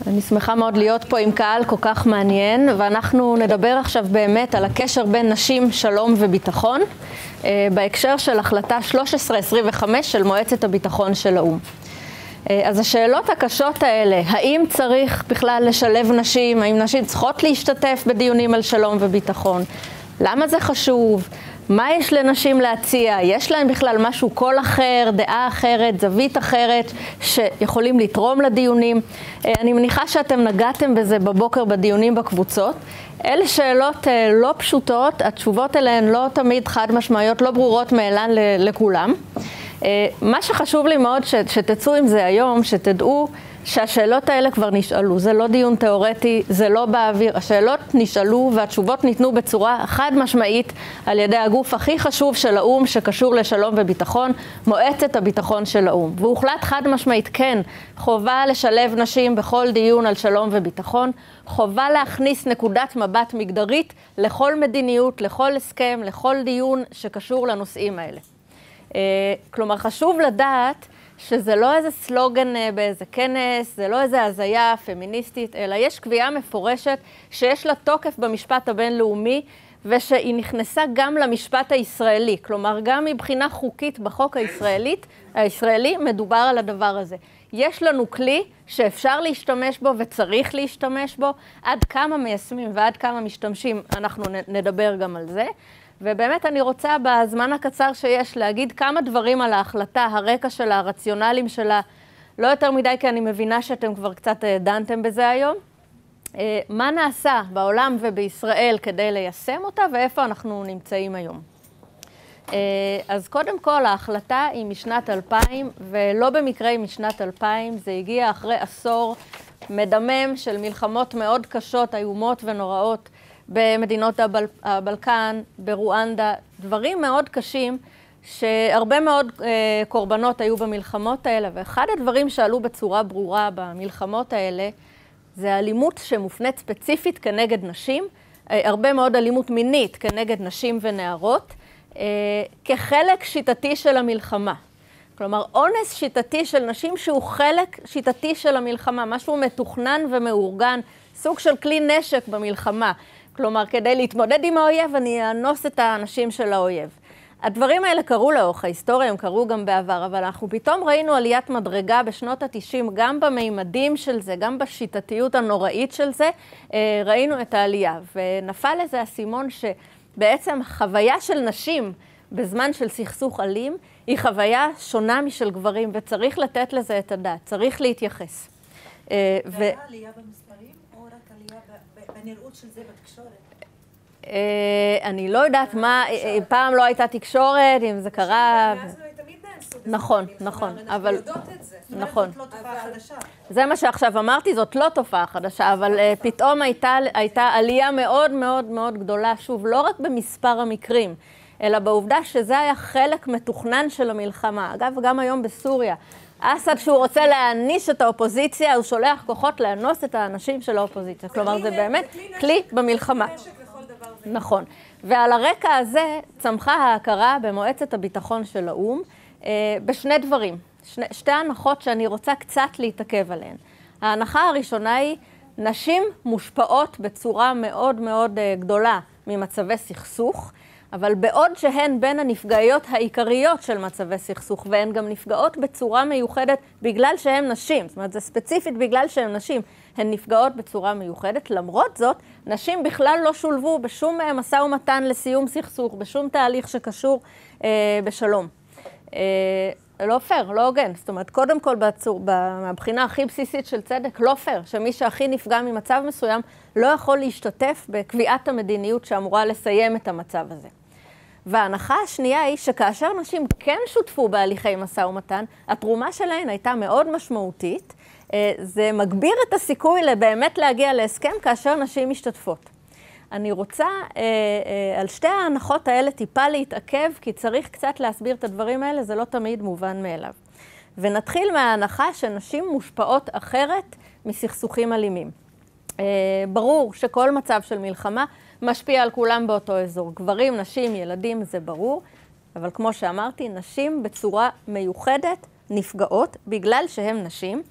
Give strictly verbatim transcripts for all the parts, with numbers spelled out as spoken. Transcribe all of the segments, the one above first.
אני שמחה מאוד להיות פה עם קהל כל כך מעניין, ואנחנו נדבר עכשיו באמת על הקשר בין נשים, שלום וביטחון, בהקשר של החלטה שלוש עשרה עשרים וחמש של מועצת הביטחון של האו"ם. אז השאלות הקשות האלה, האם צריך בכלל לשלב נשים, האם נשים צריכות להשתתף בדיונים על שלום וביטחון, למה זה חשוב, מה יש לנשים להציע, יש להם בכלל משהו קול אחר, דעה אחרת, זווית אחרת, שיכולים לתרום לדיונים. אני מניחה שאתם נגעתם בזה בבוקר בדיונים בקבוצות. אלה שאלות לא פשוטות, התשובות אליהן לא תמיד חד משמעיות, לא ברורות מאלן לכולם. מה שחשוב לי מאוד שתצאו עם זה היום, שתדעו שהשאלות האלה כבר נשאלו. זה לא דיון תיאורטי, זה לא באוויר. השאלות נשאלו והתשובות ניתנו בצורה חד משמעית על ידי הגוף הכי חשוב של האו"ם שקשור לשלום וביטחון, מועצת הביטחון של האו"ם. והוחלט חד משמעית, כן, חובה לשלב נשים בכל דיון על שלום וביטחון, חובה להכניס נקודת מבט מגדרית לכל מדיניות, לכל הסכם, לכל דיון שקשור לנושאים האלה. כלומר, חשוב לדעת שזה לא איזה סלוגן באיזה כנס, זה לא איזה הזיה פמיניסטית, אלא יש קביעה מפורשת שיש לה תוקף במשפט הבינלאומי, ושהיא נכנסה גם למשפט הישראלי. כלומר, גם מבחינה חוקית בחוק הישראלית, הישראלי מדובר על הדבר הזה. יש לנו כלי שאפשר להשתמש בו וצריך להשתמש בו, עד כמה מיישמים ועד כמה משתמשים, אנחנו נדבר גם על זה. ובאמת אני רוצה בזמן הקצר שיש להגיד כמה דברים על ההחלטה, הרקע שלה, הרציונלים שלה, לא יותר מדי כי אני מבינה שאתם כבר קצת דנתם בזה היום. מה נעשה בעולם ובישראל כדי ליישם אותה ואיפה אנחנו נמצאים היום. אז קודם כל ההחלטה היא משנת אלפיים, ולא במקרה היא משנת אלפיים, זה הגיע אחרי עשור מדמם של מלחמות מאוד קשות, איומות ונוראות, במדינות הבל... הבלקן, ברואנדה, דברים מאוד קשים שהרבה מאוד אה, קורבנות היו במלחמות האלה, ואחד הדברים שעלו בצורה ברורה במלחמות האלה זה אלימות שמופנית ספציפית כנגד נשים, אה, הרבה מאוד אלימות מינית כנגד נשים ונערות, אה, כחלק שיטתי של המלחמה. כלומר, אונס שיטתי של נשים שהוא חלק שיטתי של המלחמה, משהו מתוכנן ומאורגן, סוג של כלי נשק במלחמה. כלומר, כדי להתמודד עם האויב, אני אאנוס את האנשים של האויב. הדברים האלה קרו לאורך ההיסטוריה, הם קרו גם בעבר, אבל אנחנו פתאום ראינו עליית מדרגה בשנות ה-תשעים, גם במימדים של זה, גם בשיטתיות הנוראית של זה, ראינו את העלייה. ונפל לזה הסימון שבעצם חוויה של נשים בזמן של סכסוך אלים, היא חוויה שונה משל גברים, וצריך לתת לזה את הדעת, צריך להתייחס. והיה עלייה במספרים, או רק עלייה בנראות של זה בתקשורת? אני לא יודעת מה, פעם לא הייתה תקשורת, אם זה קרה... מאז לא תמיד נעשו. נכון, נכון, אבל... אנחנו יודעות את זה. נכון. זאת לא תופעה חדשה. זה מה שעכשיו אמרתי, זאת לא תופעה חדשה, אבל פתאום הייתה עלייה מאוד מאוד מאוד גדולה, שוב, לא רק במספר המקרים, אלא בעובדה שזה היה חלק מתוכנן של המלחמה. אגב, גם היום בסוריה, אסד שהוא רוצה להעניש את האופוזיציה, הוא שולח כוחות לאנוס את האנשים של האופוזיציה. כלומר, זה באמת כלי במלחמה. נכון. ועל הרקע הזה צמחה ההכרה במועצת הביטחון של האו"ם בשני דברים. שתי הנחות שאני רוצה קצת להתעכב עליהן. ההנחה הראשונה היא, נשים מושפעות בצורה מאוד מאוד גדולה ממצבי סכסוך, אבל בעוד שהן בין הנפגעיות העיקריות של מצבי סכסוך, והן גם נפגעות בצורה מיוחדת בגלל שהן נשים, זאת אומרת, זה ספציפית בגלל שהן נשים, הן נפגעות בצורה מיוחדת. למרות זאת, נשים בכלל לא שולבו בשום משא ומתן לסיום סכסוך, בשום תהליך שקשור אה, בשלום. אה, לא פייר, לא הוגן. זאת אומרת, קודם כל, בצור, מהבחינה הכי בסיסית של צדק, לא פייר, שמי שהכי נפגע ממצב מסוים לא יכול להשתתף בקביעת המדיניות שאמורה לסיים את המצב הזה. וההנחה השנייה היא שכאשר נשים כן שותפו בהליכי משא ומתן, התרומה שלהן הייתה מאוד משמעותית. זה מגביר את הסיכוי לבאמת להגיע להסכם כאשר נשים משתתפות. אני רוצה על שתי ההנחות האלה טיפה להתעכב, כי צריך קצת להסביר את הדברים האלה, זה לא תמיד מובן מאליו. ונתחיל מההנחה שנשים מושפעות אחרת מסכסוכים אלימים. ברור שכל מצב של מלחמה משפיע על כולם באותו אזור. גברים, נשים, ילדים, זה ברור. אבל כמו שאמרתי, נשים בצורה מיוחדת נפגעות בגלל שהן נשים.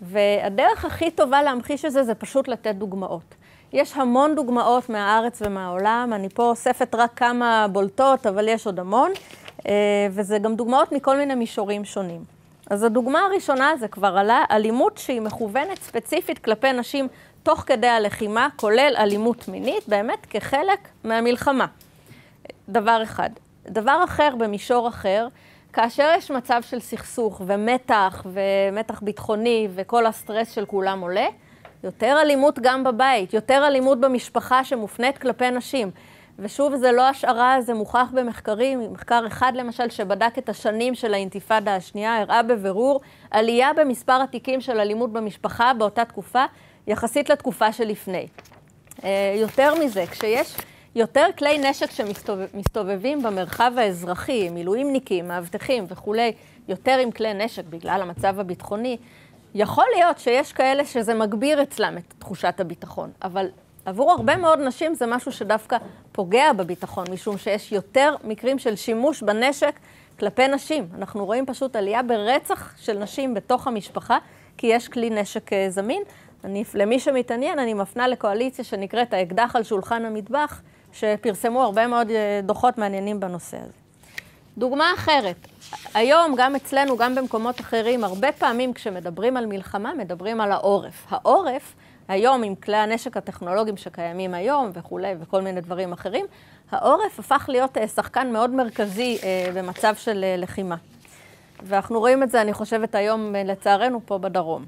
והדרך הכי טובה להמחיש את זה, זה פשוט לתת דוגמאות. יש המון דוגמאות מהארץ ומהעולם, אני פה אוספת רק כמה בולטות, אבל יש עוד המון, וזה גם דוגמאות מכל מיני מישורים שונים. אז הדוגמה הראשונה, זה כבר עלה, אלימות שהיא מכוונת ספציפית כלפי נשים תוך כדי הלחימה, כולל אלימות מינית, באמת כחלק מהמלחמה. דבר אחד. דבר אחר במישור אחר, כאשר יש מצב של סכסוך ומתח ומתח ביטחוני וכל הסטרס של כולם עולה, יותר אלימות גם בבית, יותר אלימות במשפחה שמופנית כלפי נשים. ושוב, זה לא השערה, זה מוכח במחקרים. מחקר אחד למשל שבדק את השנים של האינתיפאדה השנייה, הראה בבירור עלייה במספר התיקים של אלימות במשפחה באותה תקופה, יחסית לתקופה שלפני. יותר מזה, כשיש יותר כלי נשק שמסתובבים במרחב האזרחי, מילואימניקים, מאבטחים וכולי, יותר עם כלי נשק בגלל המצב הביטחוני, יכול להיות שיש כאלה שזה מגביר אצלם את תחושת הביטחון, אבל עבור הרבה מאוד נשים זה משהו שדווקא פוגע בביטחון, משום שיש יותר מקרים של שימוש בנשק כלפי נשים. אנחנו רואים פשוט עלייה ברצח של נשים בתוך המשפחה, כי יש כלי נשק זמין. אני, למי שמתעניין, אני מפנה לקואליציה שנקראת האקדח על שולחן המטבח, שפרסמו הרבה מאוד דוחות מעניינים בנושא הזה. דוגמה אחרת, היום גם אצלנו, גם במקומות אחרים, הרבה פעמים כשמדברים על מלחמה, מדברים על העורף. העורף, היום עם כלי הנשק הטכנולוגיים שקיימים היום וכולי, וכל מיני דברים אחרים, העורף הפך להיות שחקן מאוד מרכזי במצב של לחימה. ואנחנו רואים את זה, אני חושבת, היום לצערנו פה בדרום.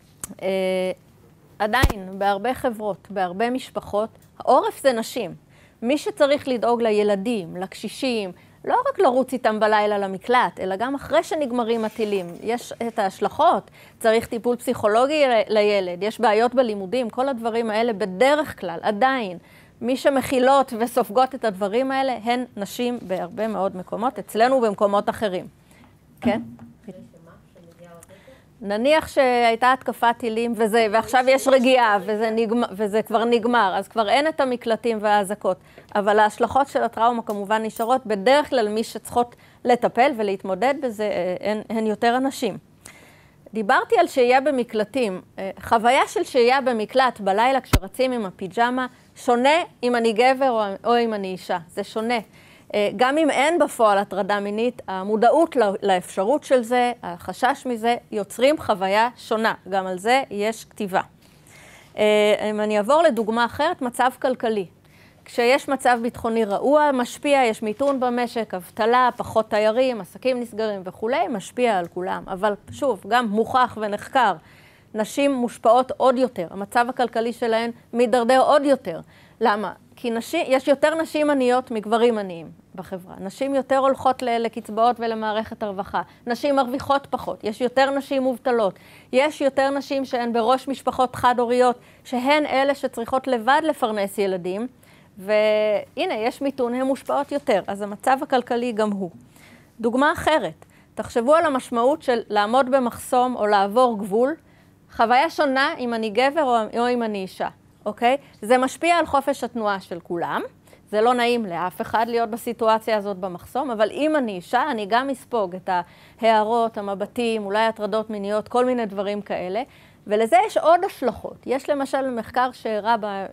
עדיין, בהרבה חברות, בהרבה משפחות, העורף זה נשים. מי שצריך לדאוג לילדים, לקשישים, לא רק לרוץ איתם בלילה למקלט, אלא גם אחרי שנגמרים הטילים. יש את ההשלכות, צריך טיפול פסיכולוגי לילד, יש בעיות בלימודים, כל הדברים האלה בדרך כלל, עדיין. מי שמכילות וסופגות את הדברים האלה, הן נשים בהרבה מאוד מקומות, אצלנו ובמקומות אחרים. כן? נניח שהייתה התקפת טילים וזה, ועכשיו יש רגיעה וזה, נגמר, וזה כבר נגמר, אז כבר אין את המקלטים וההזקות. אבל ההשלכות של הטראומה כמובן נשארות, בדרך כלל מי שצריכות לטפל ולהתמודד בזה, הן, הן יותר אנשים. דיברתי על שהייה במקלטים. חוויה של שהייה במקלט בלילה כשרצים עם הפיג'מה, שונה אם אני גבר או, או אם אני אישה, זה שונה. גם אם אין בפועל הטרדה מינית, המודעות לאפשרות של זה, החשש מזה, יוצרים חוויה שונה. גם על זה יש כתיבה. אם אני אעבור לדוגמה אחרת, מצב כלכלי. כשיש מצב ביטחוני רעוע, משפיע, יש מיתון במשק, אבטלה, פחות תיירים, עסקים נסגרים וכולי, משפיע על כולם. אבל שוב, גם מוכח ונחקר, נשים מושפעות עוד יותר. המצב הכלכלי שלהן מידרדר עוד יותר. למה? כי נשים, יש יותר נשים עניות מגברים עניים בחברה. נשים יותר הולכות לקצבאות ולמערכת הרווחה. נשים מרוויחות פחות. יש יותר נשים מובטלות. יש יותר נשים שהן בראש משפחות חד-הוריות, שהן אלה שצריכות לבד לפרנס ילדים. והנה, יש מיתון, הן מושפעות יותר. אז המצב הכלכלי גם הוא. דוגמה אחרת, תחשבו על המשמעות של לעמוד במחסום או לעבור גבול. חוויה שונה אם אני גבר או, או אם אני אישה. אוקיי? זה משפיע על חופש התנועה של כולם. זה לא נעים לאף אחד להיות בסיטואציה הזאת במחסום, אבל אם אני אישה, אני גם אספוג את ההערות, המבטים, אולי הטרדות מיניות, כל מיני דברים כאלה. ולזה יש עוד השלכות. יש למשל מחקר שהראה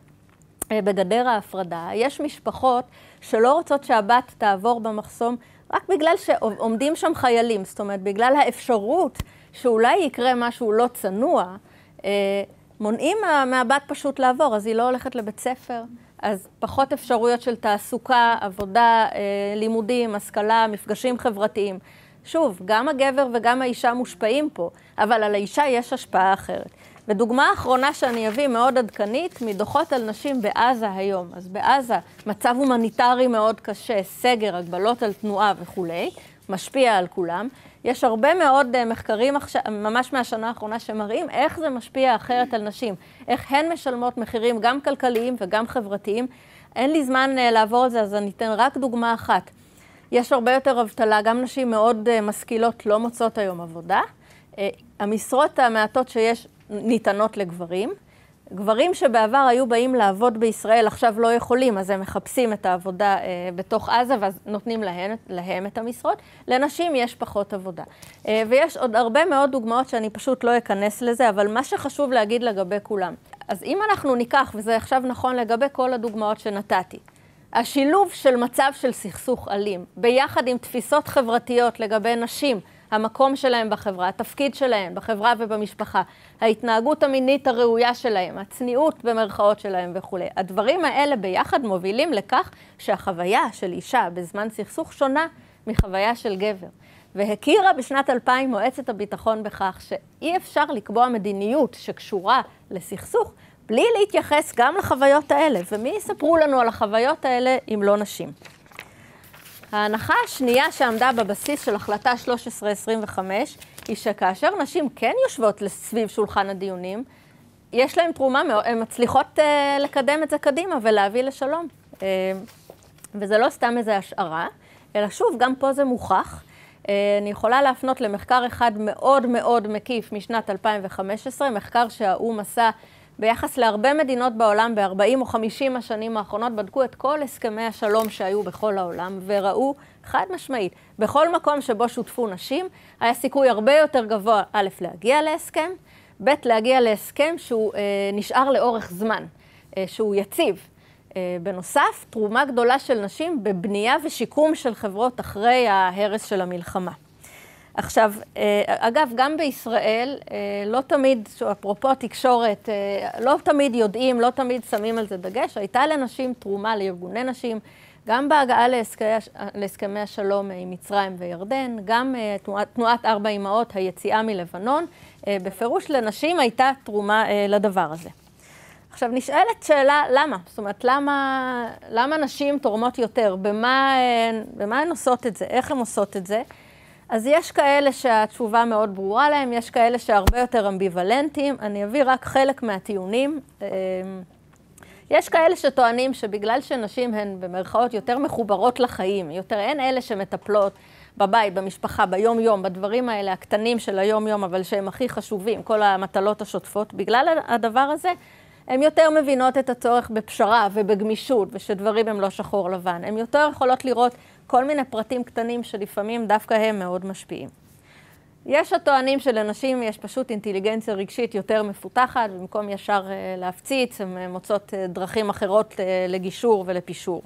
בגדר ההפרדה. יש משפחות שלא רוצות שהבת תעבור במחסום רק בגלל שעומדים שם חיילים. זאת אומרת, בגלל האפשרות שאולי יקרה משהו לא צנוע, מונעים מהבת פשוט לעבור, אז היא לא הולכת לבית ספר, אז פחות אפשרויות של תעסוקה, עבודה, לימודים, השכלה, מפגשים חברתיים. שוב, גם הגבר וגם האישה מושפעים פה, אבל על האישה יש השפעה אחרת. ודוגמה האחרונה שאני אביא מאוד עדכנית, מדוחות על נשים בעזה היום. אז בעזה מצב הומניטרי מאוד קשה, סגר, הגבלות על תנועה וכולי, משפיע על כולם. יש הרבה מאוד מחקרים עכשיו, ממש מהשנה האחרונה שמראים איך זה משפיע אחרת על נשים, איך הן משלמות מחירים גם כלכליים וגם חברתיים. אין לי זמן לעבור על זה, אז אני אתן רק דוגמה אחת. יש הרבה יותר אבטלה, גם נשים מאוד משכילות לא מוצאות היום עבודה. המשרות המעטות שיש ניתנות לגברים, גברים שבעבר היו באים לעבוד בישראל, עכשיו לא יכולים, אז הם מחפשים את העבודה אה, בתוך עזה, ואז נותנים להם, להם את המשרות. לנשים יש פחות עבודה. אה, ויש עוד הרבה מאוד דוגמאות שאני פשוט לא אכנס לזה, אבל מה שחשוב להגיד לגבי כולם. אז אם אנחנו ניקח, וזה עכשיו נכון לגבי כל הדוגמאות שנתתי, השילוב של מצב של סכסוך אלים, ביחד עם תפיסות חברתיות לגבי נשים, המקום שלהם בחברה, התפקיד שלהם בחברה ובמשפחה, ההתנהגות המינית הראויה שלהם, הצניעות במרכאות שלהם וכו'. הדברים האלה ביחד מובילים לכך שהחוויה של אישה בזמן סכסוך שונה מחוויה של גבר. והכירה בשנת אלפיים מועצת הביטחון בכך שאי אפשר לקבוע מדיניות שקשורה לסכסוך בלי להתייחס גם לחוויות האלה. ומי יספרו לנו על החוויות האלה אם לא נשים? ההנחה השנייה שעמדה בבסיס של החלטה שלוש עשרה עשרים וחמש היא שכאשר נשים כן יושבות לסביב שולחן הדיונים, יש להן תרומה, הן מצליחות uh, לקדם את זה קדימה ולהביא לשלום. Uh, וזה לא סתם איזו השערה, אלא שוב, גם פה זה מוכח. Uh, אני יכולה להפנות למחקר אחד מאוד מאוד מקיף משנת אלפיים וחמש עשרה, מחקר שהאו"ם עשה ביחס להרבה מדינות בעולם, ב-ארבעים או חמישים השנים האחרונות, בדקו את כל הסכמי השלום שהיו בכל העולם, וראו חד משמעית, בכל מקום שבו שותפו נשים, היה סיכוי הרבה יותר גבוה, א', להגיע להסכם, ב', להגיע להסכם שהוא אה, נשאר לאורך זמן, אה, שהוא יציב. אה, בנוסף, תרומה גדולה של נשים בבנייה ושיקום של חברות אחרי ההרס של המלחמה. עכשיו, אגב, גם בישראל, לא תמיד, אפרופו תקשורת, לא תמיד יודעים, לא תמיד שמים על זה דגש. הייתה לנשים תרומה לארגוני נשים, גם בהגעה להסכמי השלום עם מצרים וירדן, גם תנועת, תנועת ארבע אמהות, היציאה מלבנון, בפירוש לנשים הייתה תרומה לדבר הזה. עכשיו, נשאלת שאלה, למה? זאת אומרת, למה, למה נשים תורמות יותר? במה, במה הן עושות את זה? איך הן עושות את זה? אז יש כאלה שהתשובה מאוד ברורה להם, יש כאלה שהרבה יותר אמביוולנטיים. אני אביא רק חלק מהטיעונים. יש כאלה שטוענים שבגלל שנשים הן במרכאות יותר מחוברות לחיים, יותר אין אלה שמטפלות בבית, במשפחה, ביום-יום, בדברים האלה הקטנים של היום-יום, אבל שהם הכי חשובים, כל המטלות השוטפות, בגלל הדבר הזה, הן יותר מבינות את הצורך בפשרה ובגמישות, ושדברים הם לא שחור לבן. הן יותר יכולות לראות כל מיני פרטים קטנים שלפעמים דווקא הם מאוד משפיעים. יש הטוענים שלנשים יש פשוט אינטליגנציה רגשית יותר מפותחת, במקום ישר להפציץ, הן מוצאות דרכים אחרות לגישור ולפישור.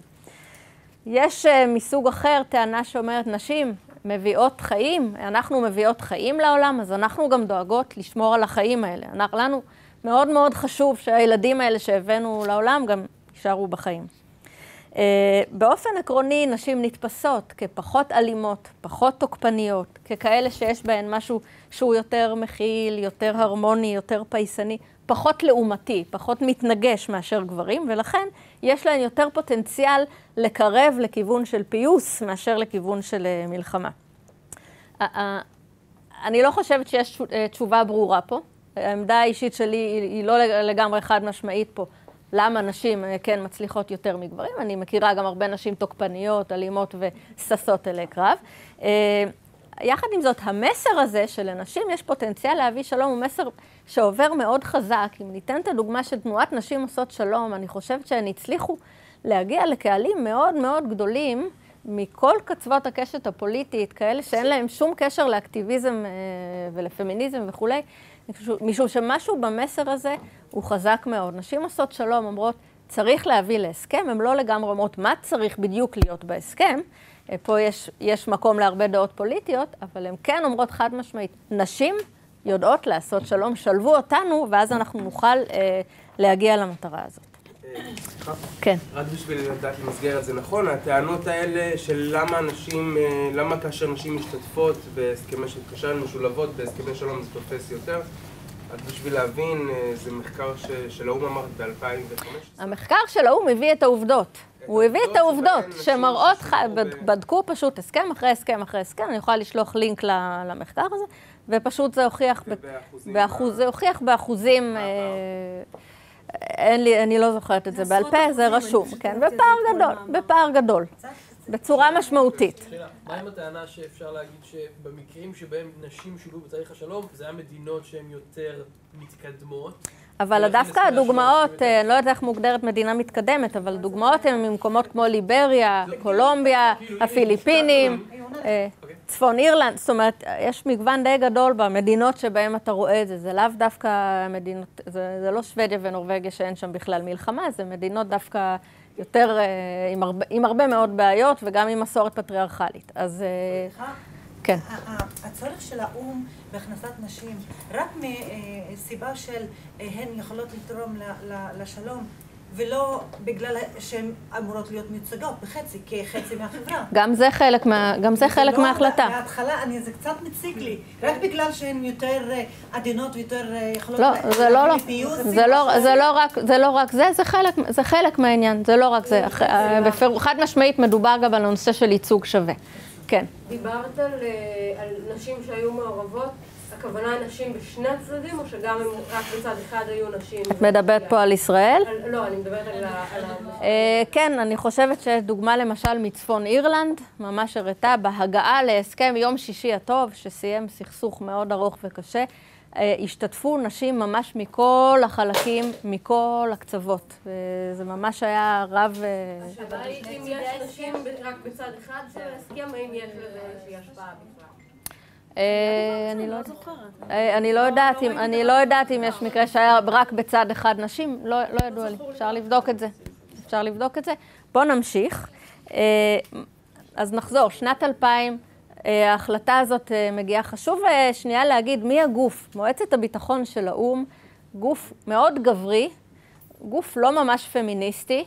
יש מסוג אחר טענה שאומרת, נשים מביאות חיים, אנחנו מביאות חיים לעולם, אז אנחנו גם דואגות לשמור על החיים האלה. אנחנו, לנו מאוד מאוד חשוב שהילדים האלה שהבאנו לעולם גם יישארו בחיים. Uh, באופן עקרוני, נשים נתפסות כפחות אלימות, פחות תוקפניות, ככאלה שיש בהן משהו שהוא יותר מכיל, יותר הרמוני, יותר פייסני, פחות לעומתי, פחות מתנגש מאשר גברים, ולכן יש להן יותר פוטנציאל לקרב לכיוון של פיוס מאשר לכיוון של uh, מלחמה. Uh, uh, אני לא חושבת שיש uh, תשובה ברורה פה. העמדה האישית שלי היא, היא לא לגמרי חד משמעית פה. למה נשים כן מצליחות יותר מגברים? אני מכירה גם הרבה נשים תוקפניות, אלימות וססות אלי קרב. יחד עם זאת, המסר הזה שלנשים יש פוטנציאל להביא שלום, הוא מסר שעובר מאוד חזק. אם ניתן את הדוגמה של תנועת נשים עושות שלום, אני חושבת שהן הצליחו להגיע לקהלים מאוד מאוד גדולים מכל קצוות הקשת הפוליטית, כאלה שאין להם שום קשר לאקטיביזם ולפמיניזם וכולי, משום שמשהו במסר הזה הוא חזק מאוד. נשים עושות שלום, אומרות, צריך להביא להסכם, הן לא לגמרי אומרות מה צריך בדיוק להיות בהסכם, פה יש, יש מקום להרבה דעות פוליטיות, אבל הן כן אומרות חד משמעית, נשים יודעות לעשות שלום, שלבו אותנו, ואז אנחנו נוכל אה, להגיע למטרה הזאת. סליחה? כן. רק בשביל לדעת למסגר את זה נכון, הטענות האלה של למה נשים, למה כאשר נשים משתתפות בהסכמי שהתקשרן משולבות, בהסכמי שלום זה תופס יותר, רק בשביל להבין, זה מחקר של האו"ם אמר ב-אלפיים וחמש עשרה. המחקר של האו"ם הביא את העובדות. הוא הביא את העובדות שמראות, בדקו פשוט הסכם אחרי הסכם אחרי הסכם, אני יכולה לשלוח לינק למחקר הזה, ופשוט זה הוכיח, זה הוכיח באחוזים, אין לי, אני לא זוכרת את זה בעל פה, זה רשום, כן, בפער גדול, בפער גדול, בצורה משמעותית. מה עם הטענה שאפשר להגיד שבמקרים שבהם נשים שולבו בתהליך השלום, זה היה מדינות שהן יותר מתקדמות? אבל דווקא הדוגמאות, אני לא יודעת איך מוגדרת מדינה מתקדמת, אבל דוגמאות הן ממקומות כמו ליבריה, קולומביה, הפיליפינים, צפון אירלנד, זאת אומרת, יש מגוון די גדול במדינות שבהן אתה רואה את זה, זה לאו דווקא מדינות, זה לא שוודיה ונורווגיה שאין שם בכלל מלחמה, זה מדינות דווקא יותר, עם הרבה, עם הרבה מאוד בעיות וגם עם מסורת פטריארכלית. אז כן. הצורך של האום בהכנסת נשים, רק מסיבה של הן יכולות לתרום לשלום, ולא בגלל שהן אמורות להיות מיוצגות בחצי, כחצי מהחברה. גם זה חלק מה, גם זה חלק מההחלטה. מההתחלה, אני, זה קצת מציק לי, רק בגלל שהן יותר עדינות ויותר יכולות... לא, זה לא, לא. זה לא, זה לא רק, זה לא רק זה, זה חלק, זה חלק מהעניין, זה לא רק זה. חד משמעית מדובר גם על הנושא של ייצוג שווה. כן. דיברת על, על נשים שהיו מעורבות, הכוונה נשים בשני הצדדים, או שגם הם רק בצד אחד היו נשים? את מדברת פה על ישראל? על, לא, אני מדברת על ה... אה, כן, אני חושבת שיש דוגמה למשל מצפון אירלנד, ממש הראתה בהגעה להסכם יום שישי הטוב, שסיים סכסוך מאוד ארוך וקשה, אה, השתתפו נשים ממש מכל החלקים, מכל הקצוות. זה ממש היה רב... השאלה היא אם יש נשים רק בצד אחד של ההסכם, האם יש לזה איזושהי השפעה בכלל? אני לא יודעת אם אני לא יודעת אם יש מקרה שהיה רק בצד אחד נשים, לא לא ידוע לי. אפשר לבדוק את זה. אפשר לבדוק את זה. בואו נמשיך. אז נחזור, שנת אלפיים, ההחלטה הזאת מגיעה. חשוב שנייה להגיד מי הגוף. מועצת הביטחון של האו"ם, גוף מאוד גברי, גוף לא ממש פמיניסטי.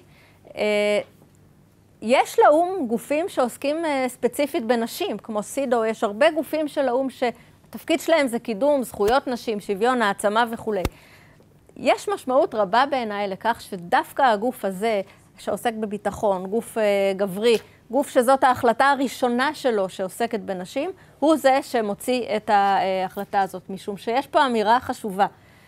יש לאו"ם גופים שעוסקים ספציפית בנשים, כמו סידו, יש הרבה גופים של האו"ם שהתפקיד שלהם זה קידום, זכויות נשים, שוויון, העצמה וכו'. יש משמעות רבה בעיניי לכך שדווקא הגוף הזה שעוסק בביטחון, גוף גברי, גוף שזאת ההחלטה הראשונה שלו שעוסקת בנשים, הוא זה שמוציא את ההחלטה הזאת, משום שיש פה אמירה חשובה.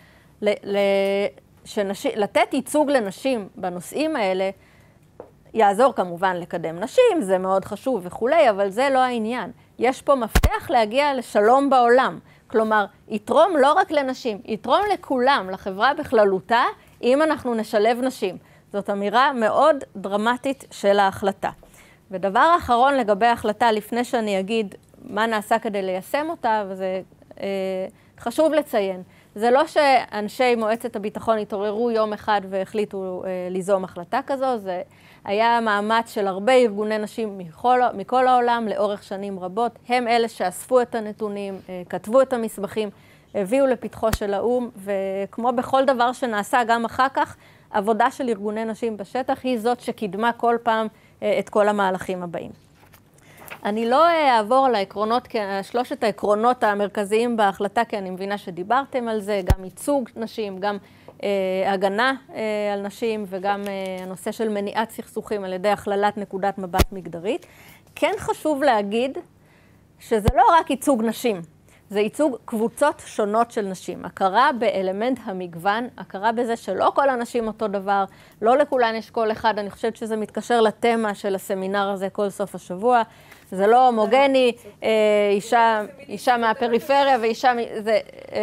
לתת ייצוג לנשים בנושאים האלה, יעזור כמובן לקדם נשים, זה מאוד חשוב וכולי, אבל זה לא העניין. יש פה מפתח להגיע לשלום בעולם. כלומר, יתרום לא רק לנשים, יתרום לכולם, לחברה בכללותה, אם אנחנו נשלב נשים. זאת אמירה מאוד דרמטית של ההחלטה. ודבר האחרון לגבי ההחלטה, לפני שאני אגיד מה נעשה כדי ליישם אותה, וזה אה, חשוב לציין. זה לא שאנשי מועצת הביטחון התעוררו יום אחד והחליטו אה, ליזום החלטה כזו, זה היה מאמץ של הרבה ארגוני נשים מכל, מכל העולם לאורך שנים רבות. הם אלה שאספו את הנתונים, אה, כתבו את המסמכים, הביאו לפתחו של האו"ם, וכמו בכל דבר שנעשה גם אחר כך, עבודה של ארגוני נשים בשטח היא זאת שקידמה כל פעם אה, את כל המהלכים הבאים. אני לא אעבור על העקרונות, שלושת העקרונות המרכזיים בהחלטה, כי אני מבינה שדיברתם על זה, גם ייצוג נשים, גם אה, הגנה אה, על נשים, וגם אה, הנושא של מניעת סכסוכים על ידי הכללת נקודת מבט מגדרית. כן חשוב להגיד שזה לא רק ייצוג נשים, זה ייצוג קבוצות שונות של נשים. הכרה באלמנט המגוון, הכרה בזה שלא כל הנשים אותו דבר, לא לכולן יש כל אחד, אני חושבת שזה מתקשר לתמה של הסמינר הזה כל סוף השבוע. זה לא הומוגני, אישה, אישה מהפריפריה ואישה, זה,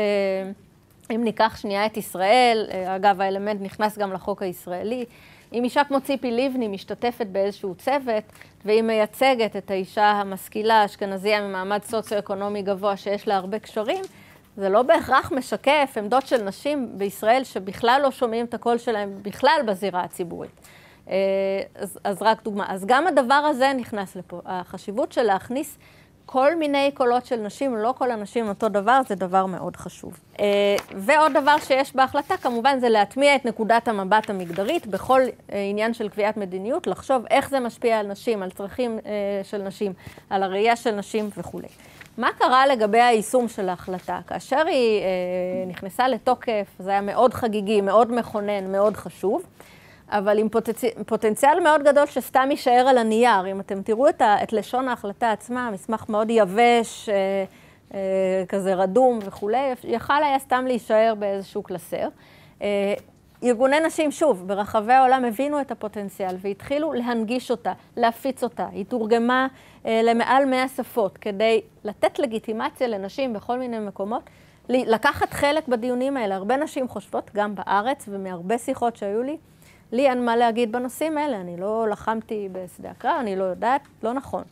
אם ניקח שנייה את ישראל, אגב האלמנט נכנס גם לחוק הישראלי, אם אישה כמו ציפי לבני משתתפת באיזשהו צוות, והיא מייצגת את האישה המשכילה, האשכנזייה ממעמד סוציו-אקונומי גבוה שיש לה הרבה קשרים, זה לא בהכרח משקף עמדות של נשים בישראל שבכלל לא שומעים את הקול שלהם בכלל בזירה הציבורית. אז, אז רק דוגמה. אז גם הדבר הזה נכנס לפה. החשיבות של להכניס כל מיני קולות של נשים, לא כל הנשים אותו דבר, זה דבר מאוד חשוב. ועוד דבר שיש בהחלטה, כמובן, זה להטמיע את נקודת המבט המגדרית בכל עניין של קביעת מדיניות, לחשוב איך זה משפיע על נשים, על צרכים של נשים, על הראייה של נשים וכו'. מה קרה לגבי היישום של ההחלטה? כאשר היא נכנסה לתוקף, זה היה מאוד חגיגי, מאוד מכונן, מאוד חשוב. אבל עם פוטנציאל, פוטנציאל מאוד גדול שסתם יישאר על הנייר. אם אתם תראו את, ה, את לשון ההחלטה עצמה, מסמך מאוד יבש, אה, אה, כזה רדום וכולי, יכל היה סתם להישאר באיזשהו קלסר. אה, ארגוני נשים, שוב, ברחבי העולם הבינו את הפוטנציאל והתחילו להנגיש אותה, להפיץ אותה. היא תורגמה אה, למעל מאה שפות כדי לתת לגיטימציה לנשים בכל מיני מקומות, לקחת חלק בדיונים האלה. הרבה נשים חושבות, גם בארץ, ומהרבה שיחות שהיו לי, לי אין מה להגיד בנושאים האלה, אני לא לחמתי בשדה הקרב, אני לא יודעת, לא נכון.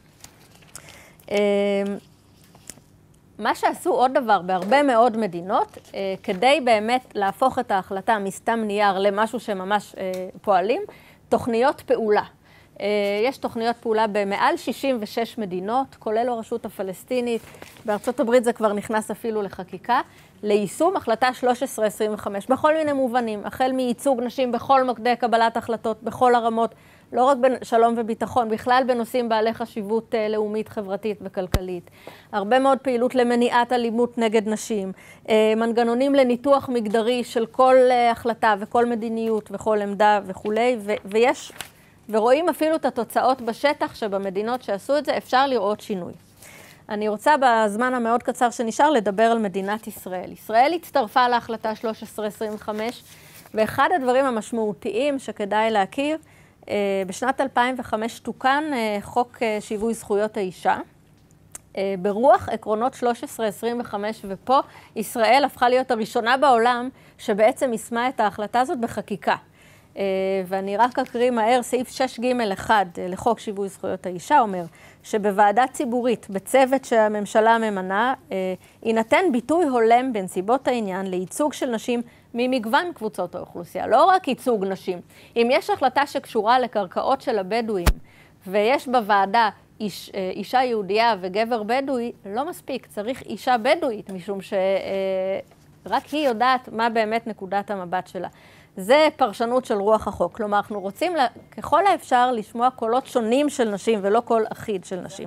מה שעשו עוד דבר בהרבה מאוד מדינות, כדי באמת להפוך את ההחלטה מסתם נייר למשהו שממש פועלים, תוכניות פעולה. יש תוכניות פעולה במעל שישים ושש מדינות, כולל הרשות הפלסטינית, בארצות הברית זה כבר נכנס אפילו לחקיקה, ליישום החלטה שלוש עשרה עשרים וחמש, בכל מיני מובנים, החל מייצוג נשים בכל מוקדי קבלת החלטות, בכל הרמות, לא רק בשלום וביטחון, בכלל בנושאים בעלי חשיבות לאומית, חברתית וכלכלית. הרבה מאוד פעילות למניעת אלימות נגד נשים, מנגנונים לניתוח מגדרי של כל החלטה וכל מדיניות וכל עמדה וכולי, ויש, ורואים אפילו את התוצאות בשטח שבמדינות שעשו את זה, אפשר לראות שינוי. אני רוצה בזמן המאוד קצר שנשאר לדבר על מדינת ישראל. ישראל הצטרפה להחלטה שלוש עשרה עשרים וחמש, ואחד הדברים המשמעותיים שכדאי להכיר, בשנת אלפיים וחמש תוקן חוק שיווי זכויות האישה, ברוח עקרונות שלוש עשרה עשרים וחמש, ופה ישראל הפכה להיות הראשונה בעולם שבעצם יישמה את ההחלטה הזאת בחקיקה. ואני רק אקריא מהר, סעיף שש ג' אחד לחוק שיווי זכויות האישה אומר שבוועדה ציבורית, בצוות שהממשלה ממנה, יינתן ביטוי הולם בנסיבות העניין לייצוג של נשים ממגוון קבוצות האוכלוסייה, לא רק ייצוג נשים. אם יש החלטה שקשורה לקרקעות של הבדואים, ויש בוועדה איש, אישה יהודייה וגבר בדואי, לא מספיק, צריך אישה בדואית, משום שרק היא יודעת מה באמת נקודת המבט שלה. זה פרשנות של רוח החוק. כלומר, אנחנו רוצים ככל האפשר לשמוע קולות שונים של נשים, ולא קול אחיד של נשים.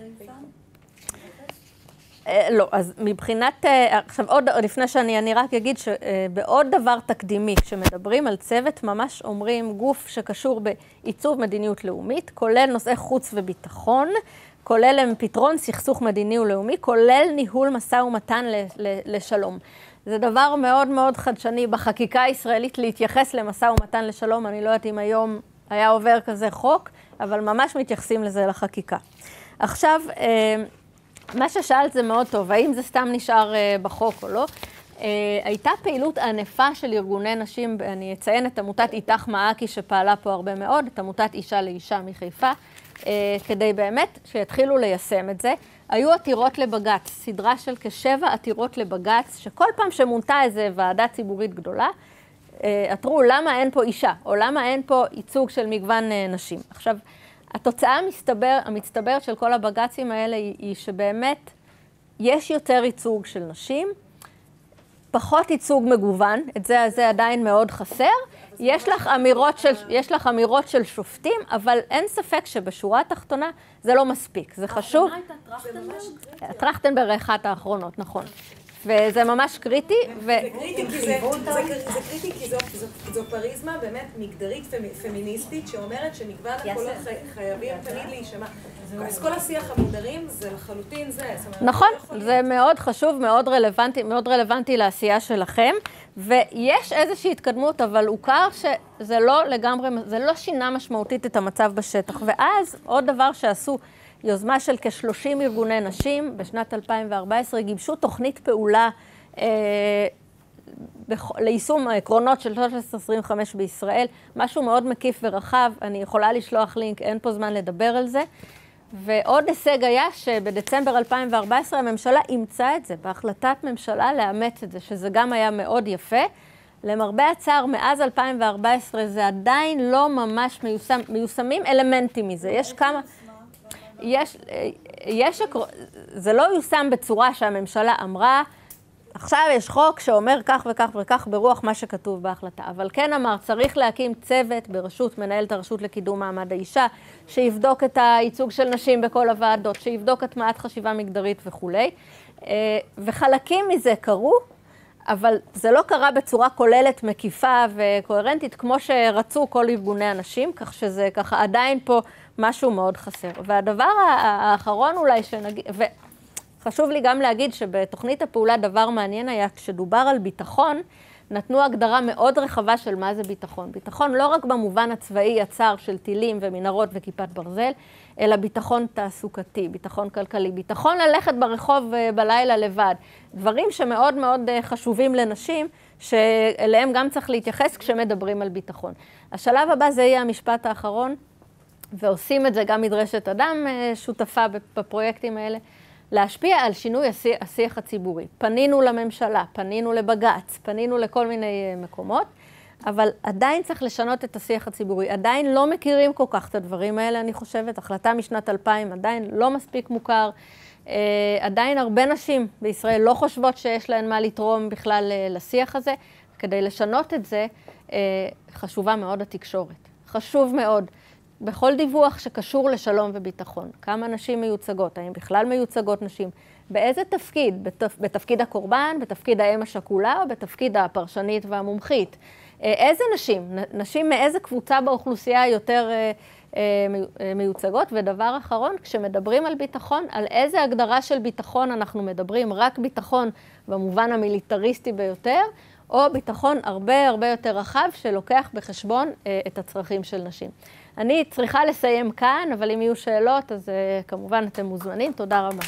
לא, אז מבחינת, עכשיו עוד לפני שאני אני רק אגיד שבעוד דבר תקדימי, כשמדברים על צוות, ממש אומרים גוף שקשור בעיצוב מדיניות לאומית, כולל נושאי חוץ וביטחון, כולל פתרון סכסוך מדיני ולאומי, כולל ניהול משא ומתן לשלום. זה דבר מאוד מאוד חדשני בחקיקה הישראלית להתייחס למשא ומתן לשלום. אני לא יודעת אם היום היה עובר כזה חוק, אבל ממש מתייחסים לזה לחקיקה. עכשיו, מה ששאלת זה מאוד טוב, האם זה סתם נשאר בחוק או לא? הייתה פעילות ענפה של ארגוני נשים, אני אציין את עמותת איתך מעכי שפעלה פה הרבה מאוד, את עמותת אישה לאישה מחיפה, כדי באמת שיתחילו ליישם את זה. היו עתירות לבגץ, סדרה של כשבע עתירות לבגץ, שכל פעם שמונתה איזו ועדה ציבורית גדולה, עתרו למה אין פה אישה, או למה אין פה ייצוג של מגוון נשים. עכשיו, התוצאה המסתבר, המצטברת של כל הבגצים האלה היא, היא שבאמת יש יותר ייצוג של נשים, פחות ייצוג מגוון, את זה, זה עדיין מאוד חסר. יש לך אמירות של, יש לך אמירות של שופטים, אבל אין ספק שבשורה התחתונה זה לא מספיק. זה חשוב. האחרונה הייתה טרכטנברג? טרכטנברג אחת האחרונות, נכון. וזה ממש קריטי. זה קריטי כי זו פריזמה באמת מגדרית פמיניסטית שאומרת שמגוון הקולות חייבים תמיד להישמע. אז כל השיח המודרים זה לחלוטין זה. נכון, זה מאוד חשוב, מאוד רלוונטי, מאוד רלוונטי לעשייה שלכם, ויש איזושהי התקדמות, אבל הוכר שזה לא לגמרי, זה לא שינה משמעותית את המצב בשטח. ואז עוד דבר שעשו, יוזמה של כ-שלושים ארגוני נשים, בשנת אלפיים וארבע עשרה גיבשו תוכנית פעולה אה, ליישום העקרונות של שלוש עשרה עשרים וחמש בישראל, משהו מאוד מקיף ורחב, אני יכולה לשלוח לינק, אין פה זמן לדבר על זה. ועוד הישג היה שבדצמבר אלפיים וארבע עשרה הממשלה אימצה את זה, בהחלטת ממשלה לאמץ את זה, שזה גם היה מאוד יפה. למרבה הצער, מאז אלפיים וארבע עשרה זה עדיין לא ממש מיושם, מיושמים אלמנטים מזה, יש כמה... יש, יש, זה לא יושם בצורה שהממשלה אמרה, עכשיו יש חוק שאומר כך וכך וכך ברוח מה שכתוב בהחלטה. אבל כן אמר, צריך להקים צוות ברשות, מנהלת הרשות לקידום מעמד האישה, שיבדוק את הייצוג של נשים בכל הוועדות, שיבדוק הטמעת חשיבה מגדרית וכו'. וחלקים מזה קרו, אבל זה לא קרה בצורה כוללת, מקיפה וקוהרנטית, כמו שרצו כל ארגוני הנשים, כך שזה ככה עדיין פה משהו מאוד חסר. והדבר האחרון אולי שנגיד, וחשוב לי גם להגיד שבתוכנית הפעולה דבר מעניין היה, כשדובר על ביטחון, נתנו הגדרה מאוד רחבה של מה זה ביטחון. ביטחון לא רק במובן הצבאי הצר של טילים ומנהרות וכיפת ברזל, אלא ביטחון תעסוקתי, ביטחון כלכלי, ביטחון ללכת ברחוב בלילה לבד. דברים שמאוד מאוד חשובים לנשים, שאליהם גם צריך להתייחס כשמדברים על ביטחון. השלב הבא זה יהיה המשפט האחרון, ועושים את זה גם מדרשת אדם שותפה בפרויקטים האלה, להשפיע על שינוי השיח, השיח הציבורי. פנינו לממשלה, פנינו לבג"ץ, פנינו לכל מיני מקומות, אבל עדיין צריך לשנות את השיח הציבורי. עדיין לא מכירים כל כך את הדברים האלה, אני חושבת. החלטה משנת אלפיים עדיין לא מספיק מוכר. עדיין הרבה נשים בישראל לא חושבות שיש להן מה לתרום בכלל לשיח הזה. כדי לשנות את זה, חשובה מאוד התקשורת. חשוב מאוד. בכל דיווח שקשור לשלום וביטחון, כמה נשים מיוצגות, האם בכלל מיוצגות נשים, באיזה תפקיד, בתפ... בתפקיד הקורבן, בתפקיד האם השכולה או בתפקיד הפרשנית והמומחית. איזה נשים, נשים מאיזה קבוצה באוכלוסייה יותר מיוצגות, ודבר אחרון, כשמדברים על ביטחון, על איזה הגדרה של ביטחון אנחנו מדברים, רק ביטחון במובן המיליטריסטי ביותר, או ביטחון הרבה הרבה יותר רחב שלוקח בחשבון את הצרכים של נשים. אני צריכה לסיים כאן, אבל אם יהיו שאלות, אז כמובן אתם מוזמנים. תודה רבה.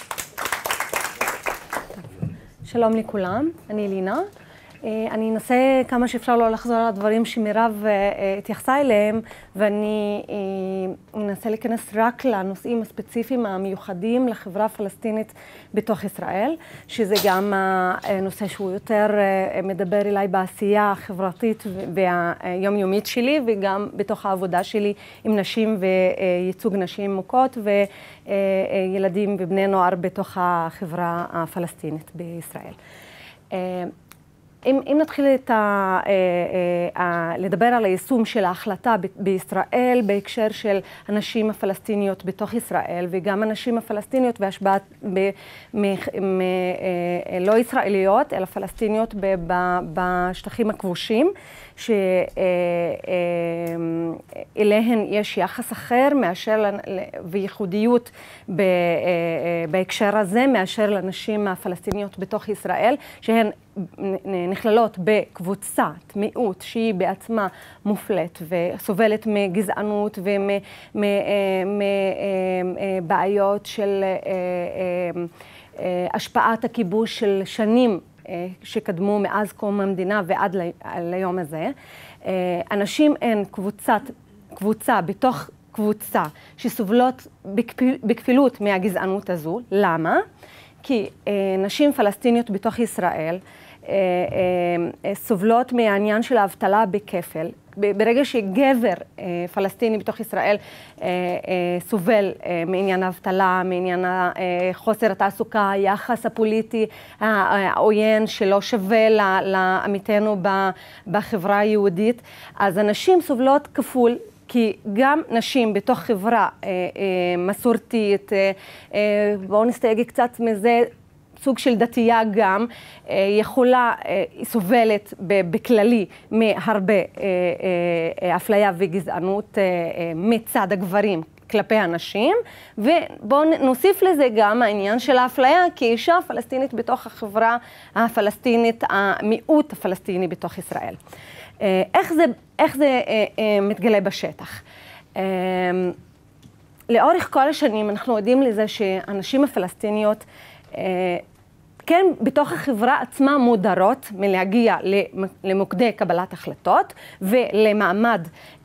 שלום לכולם, אני לינה. אני אנסה כמה שאפשר לא לחזור על הדברים שמירב התייחסה אליהם, ואני אנסה להיכנס רק לנושאים הספציפיים המיוחדים לחברה הפלסטינית בתוך ישראל, שזה גם הנושא שהוא יותר מדבר אליי בעשייה החברתית והיומיומית שלי, וגם בתוך העבודה שלי עם נשים וייצוג נשים מוכות וילדים ובני נוער בתוך החברה הפלסטינית בישראל. אם, אם נתחיל את ה, ה, לדבר על היישום של ההחלטה ב, בישראל בהקשר של הנשים הפלסטיניות בתוך ישראל, וגם הנשים הפלסטיניות והשפעת ב, מ, מ, לא ישראליות, אלא פלסטיניות ב, ב, בשטחים הכבושים, שאליהן יש יחס אחר מאשר, וייחודיות בהקשר הזה מאשר לנשים הפלסטיניות בתוך ישראל, שהן נכללות בקבוצת מיעוט שהיא בעצמה מופלית וסובלת מגזענות ומבעיות של השפעת הכיבוש של שנים שקדמו מאז קום המדינה ועד ליום הזה. אנשים הן קבוצת, קבוצה בתוך קבוצה שסובלות בכפילות מהגזענות הזו. למה? כי נשים פלסטיניות בתוך ישראל סובלות מהעניין של האבטלה בכפל. ברגע שגבר פלסטיני בתוך ישראל סובל מעניין האבטלה, מעניין חוסר התעסוקה, היחס הפוליטי העוין שלא שווה לעמיתנו בחברה היהודית, אז הנשים סובלות כפול. כי גם נשים בתוך חברה מסורתית, בואו נסתייג קצת מזה, סוג של דתייה גם, יכולה, סובלת בכללי מהרבה אפליה וגזענות מצד הגברים כלפי הנשים, ובואו נוסיף לזה גם העניין של האפליה כאישה פלסטינית בתוך החברה הפלסטינית, המיעוט הפלסטיני בתוך ישראל. איך זה, איך זה מתגלה בשטח? לאורך כל השנים אנחנו יודעים לזה שהנשים הפלסטיניות כן, בתוך החברה עצמה מודרות מלהגיע למוקדי קבלת החלטות ולמעמד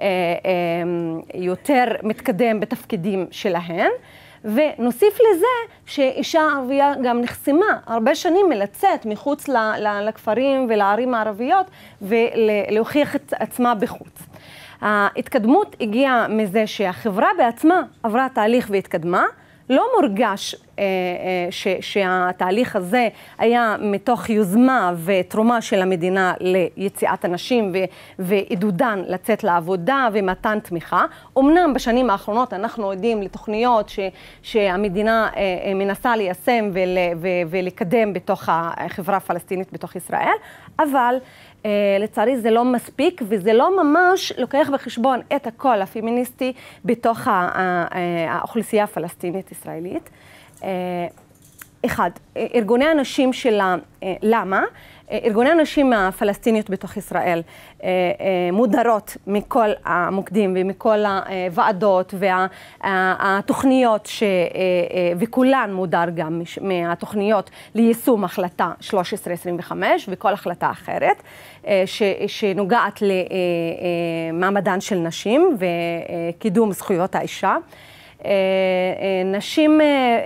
יותר מתקדם בתפקידים שלהן. ונוסיף לזה שאישה ערבייה גם נחסמה הרבה שנים מלצאת מחוץ לכפרים ולערים הערביות ולהוכיח את עצמה בחוץ. ההתקדמות הגיעה מזה שהחברה בעצמה עברה תהליך והתקדמה, לא מורגש ש, שהתהליך הזה היה מתוך יוזמה ותרומה של המדינה ליציאת הנשים ו, ועידודן לצאת לעבודה ומתן תמיכה. אמנם בשנים האחרונות אנחנו יודעים לתוכניות ש, שהמדינה מנסה ליישם ול, ו, ולקדם בתוך החברה הפלסטינית בתוך ישראל, אבל לצערי זה לא מספיק, וזה לא ממש לוקח בחשבון את הקול הפמיניסטי בתוך האוכלוסייה הפלסטינית ישראלית. אחד, ארגוני הנשים שלה, למה? ארגוני הנשים הפלסטיניות בתוך ישראל מודרות מכל המוקדים ומכל הוועדות והתוכניות, וכולן מודר גם מהתוכניות ליישום החלטה שלוש עשרה עשרים וחמש וכל החלטה אחרת שנוגעת למעמדן של נשים וקידום זכויות האישה. נשים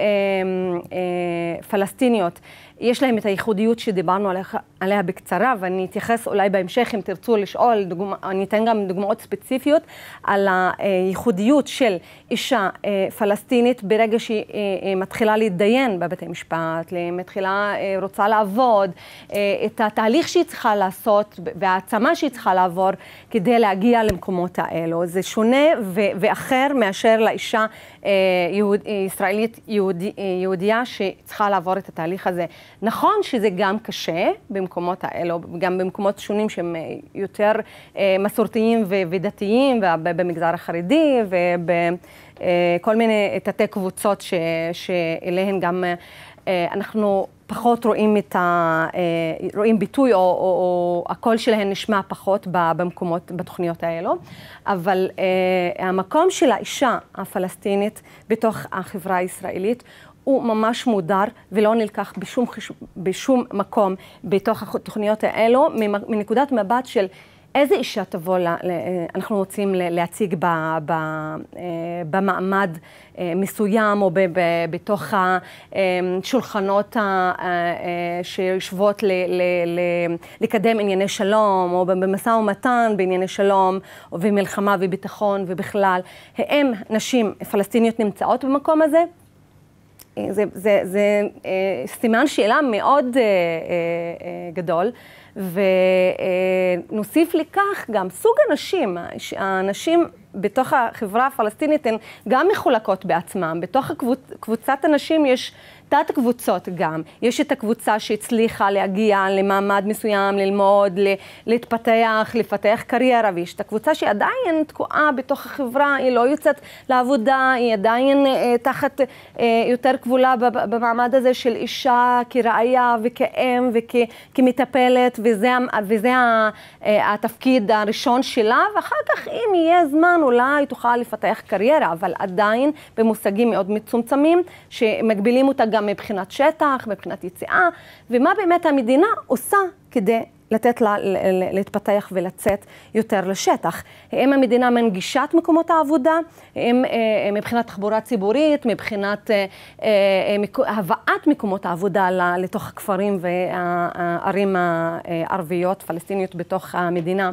פלסטיניות יש להם את הייחודיות שדיברנו עליה, עליה בקצרה, ואני אתייחס אולי בהמשך אם תרצו לשאול, דוגמא, אני אתן גם דוגמאות ספציפיות על הייחודיות של אישה פלסטינית ברגע שהיא מתחילה להתדיין בבתי משפט, מתחילה רוצה לעבוד, את התהליך שהיא צריכה לעשות והעצמה שהיא צריכה לעבור כדי להגיע למקומות האלו. זה שונה ואחר מאשר לאישה יהוד, ישראלית יהודי, יהודייה שצריכה לעבור את התהליך הזה. נכון שזה גם קשה במקומות האלו, גם במקומות שונים שהם יותר מסורתיים ודתיים, במגזר החרדי ובכל מיני תתי קבוצות שאליהן גם אנחנו פחות רואים את ה... רואים ביטוי, או, או, או הקול שלהן נשמע פחות במקומות, בתוכניות האלו. אבל המקום של האישה הפלסטינית בתוך החברה הישראלית הוא ממש מודר ולא נלקח בשום, בשום מקום בתוך התוכניות האלו, מנקודת מבט של איזה אישה תבוא, אנחנו רוצים להציג במעמד מסוים או בתוך השולחנות שיושבות לקדם ענייני שלום או במשא ומתן בענייני שלום ומלחמה וביטחון ובכלל. הם נשים פלסטיניות נמצאות במקום הזה. זה, זה, זה סימן שאלה מאוד גדול, ונוסיף לכך גם סוג הנשים, הנשים בתוך החברה הפלסטינית הן גם מחולקות בעצמם, בתוך הקבוצ, קבוצת הנשים יש תת קבוצות גם, יש את הקבוצה שהצליחה להגיע למעמד מסוים, ללמוד, להתפתח, לפתח קריירה, ויש את הקבוצה שעדיין תקועה בתוך החברה, היא לא יוצאת לעבודה, היא עדיין תחת יותר כבולה במעמד הזה של אישה כראיה וכאם וכמטפלת, וזה, וזה התפקיד הראשון שלה, ואחר כך אם יהיה זמן אולי תוכל לפתח קריירה, אבל עדיין במושגים מאוד מצומצמים שמגבילים אותה גם מבחינת שטח, מבחינת יציאה, ומה באמת המדינה עושה כדי לתת לה להתפתח ולצאת יותר לשטח. האם המדינה מנגישה את מקומות העבודה, האם מבחינת תחבורה ציבורית, מבחינת הבאת מקומות העבודה לתוך הכפרים והערים הערביות, פלסטיניות בתוך המדינה.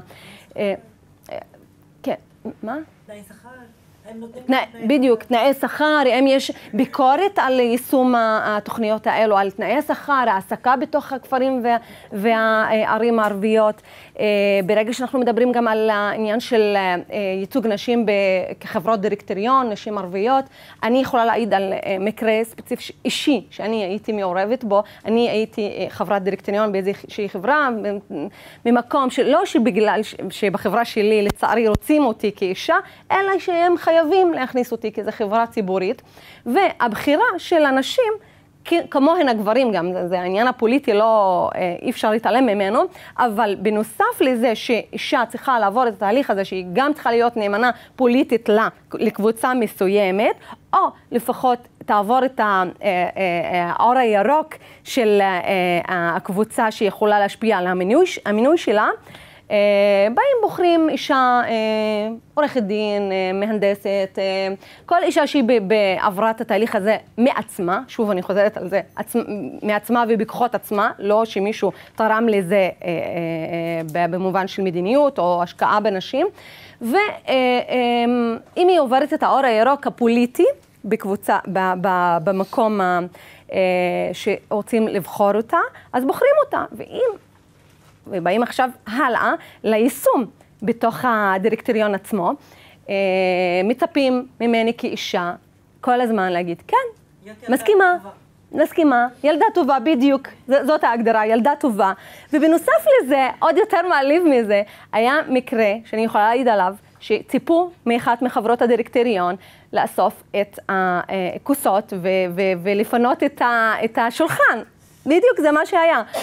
כן, מה? תנאי שכר. בדיוק, תנאי שכר, אם יש ביקורת על יישום התוכניות האלו, על תנאי שכר, העסקה בתוך הכפרים והערים הערביות. ברגע שאנחנו מדברים גם על העניין של ייצוג נשים כחברות דירקטוריון, נשים ערביות, אני יכולה להעיד על מקרה ספציפי אישי שאני הייתי מעורבת בו. אני הייתי חברת דירקטוריון באיזושהי חברה, ממקום שלא שבגלל שבחברה שלי לצערי רוצים אותי כאישה, אלא שהם חייבים להכניס אותי כזה חברה ציבורית, והבחירה של הנשים, כמוהן הגברים גם, זה העניין הפוליטי, לא, אי אפשר להתעלם ממנו, אבל בנוסף לזה שאישה צריכה לעבור את התהליך הזה, שהיא גם צריכה להיות נאמנה פוליטית לקבוצה מסוימת, או לפחות תעבור את האור הירוק של הקבוצה שיכולה להשפיע על המינוי, המינוי שלה, באים בוחרים אישה עורכת דין, מהנדסת, כל אישה שהיא בעברה את התהליך הזה מעצמה, שוב אני חוזרת על זה, מעצמה ובכוחות עצמה, לא שמישהו תרם לזה במובן של מדיניות או השקעה בנשים, ואם היא עוברת את האור הירוק הפוליטי בקבוצה, במקום שרוצים לבחור אותה, אז בוחרים אותה, ואם ובאים עכשיו הלאה ליישום בתוך הדירקטוריון עצמו, מצפים ממני כאישה כל הזמן להגיד, כן, מסכימה, מסכימה, ילדה טובה, בדיוק, זאת ההגדרה, ילדה טובה. ובנוסף לזה, עוד יותר מעליב מזה, היה מקרה שאני יכולה להעיד עליו, שציפו מאחת מחברות הדירקטוריון לאסוף את הכוסות ולפנות את השולחן. בדיוק זה מה שהיה.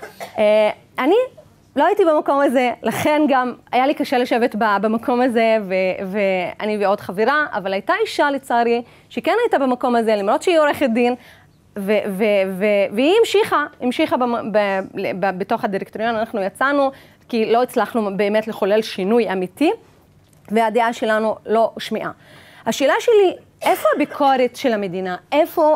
אני לא הייתי במקום הזה, לכן גם היה לי קשה לשבת במקום הזה, ואני ועוד חברה, אבל הייתה אישה לצערי, שכן הייתה במקום הזה, למרות שהיא עורכת דין, והיא המשיכה, המשיכה בתוך הדירקטוריון, אנחנו יצאנו, כי לא הצלחנו באמת לחולל שינוי אמיתי, והדעה שלנו לא שמיעה. השאלה שלי, איפה הביקורת של המדינה? איפה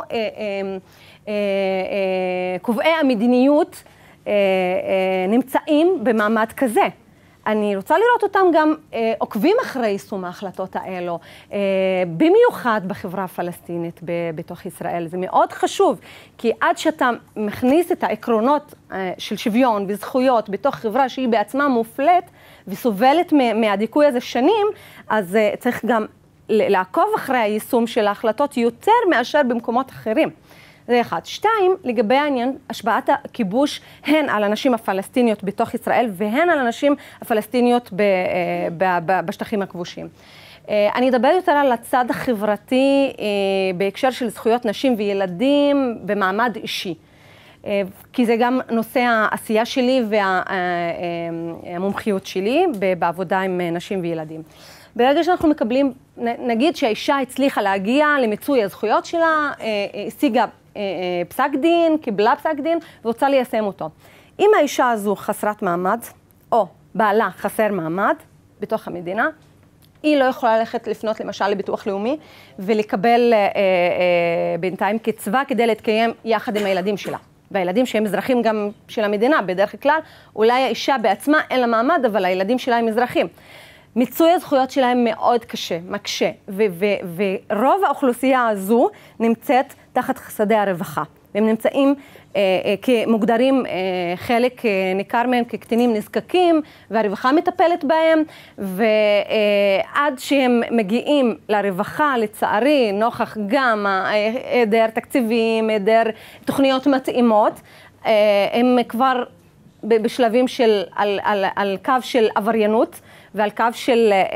קובעי המדיניות נמצאים במעמד כזה? אני רוצה לראות אותם גם עוקבים אחרי יישום ההחלטות האלו, במיוחד בחברה הפלסטינית בתוך ישראל. זה מאוד חשוב, כי עד שאתה מכניס את העקרונות של שוויון וזכויות בתוך חברה שהיא בעצמה מופלית וסובלת מהדיכוי הזה שנים, אז צריך גם לעקוב אחרי היישום של ההחלטות יותר מאשר במקומות אחרים. זה אחד. שתיים, לגבי העניין, השפעת הכיבוש הן על הנשים הפלסטיניות בתוך ישראל והן על הנשים הפלסטיניות ב, ב, ב, בשטחים הכבושים. אני אדבר יותר על הצד החברתי בהקשר של זכויות נשים וילדים במעמד אישי. כי זה גם נושא העשייה שלי והמומחיות שלי בעבודה עם נשים וילדים. ברגע שאנחנו מקבלים, נגיד שהאישה הצליחה להגיע למיצוי הזכויות שלה, השיגה פסק דין, קיבלה פסק דין, ורוצה ליישם אותו. אם האישה הזו חסרת מעמד, או בעלה חסר מעמד בתוך המדינה, היא לא יכולה ללכת לפנות למשל לביטוח לאומי, ולקבל אה, אה, בינתיים קצבה כדי להתקיים יחד עם הילדים שלה. והילדים שהם אזרחים גם של המדינה, בדרך כלל, אולי האישה בעצמה אין לה מעמד, אבל הילדים שלה הם אזרחים. מיצוי הזכויות שלהם מאוד קשה, מקשה, ו- ו- ורוב האוכלוסייה הזו נמצאת תחת חסדי הרווחה. הם נמצאים אה, אה, כמוגדרים אה, חלק אה, ניכר מהם כקטינים נזקקים, והרווחה מטפלת בהם, ועד אה, שהם מגיעים לרווחה, לצערי, נוכח גם היעדר תקציבים, היעדר תוכניות מתאימות, אה, הם כבר בשלבים של, על, על, על קו של עבריינות, ועל קו של אה, אה,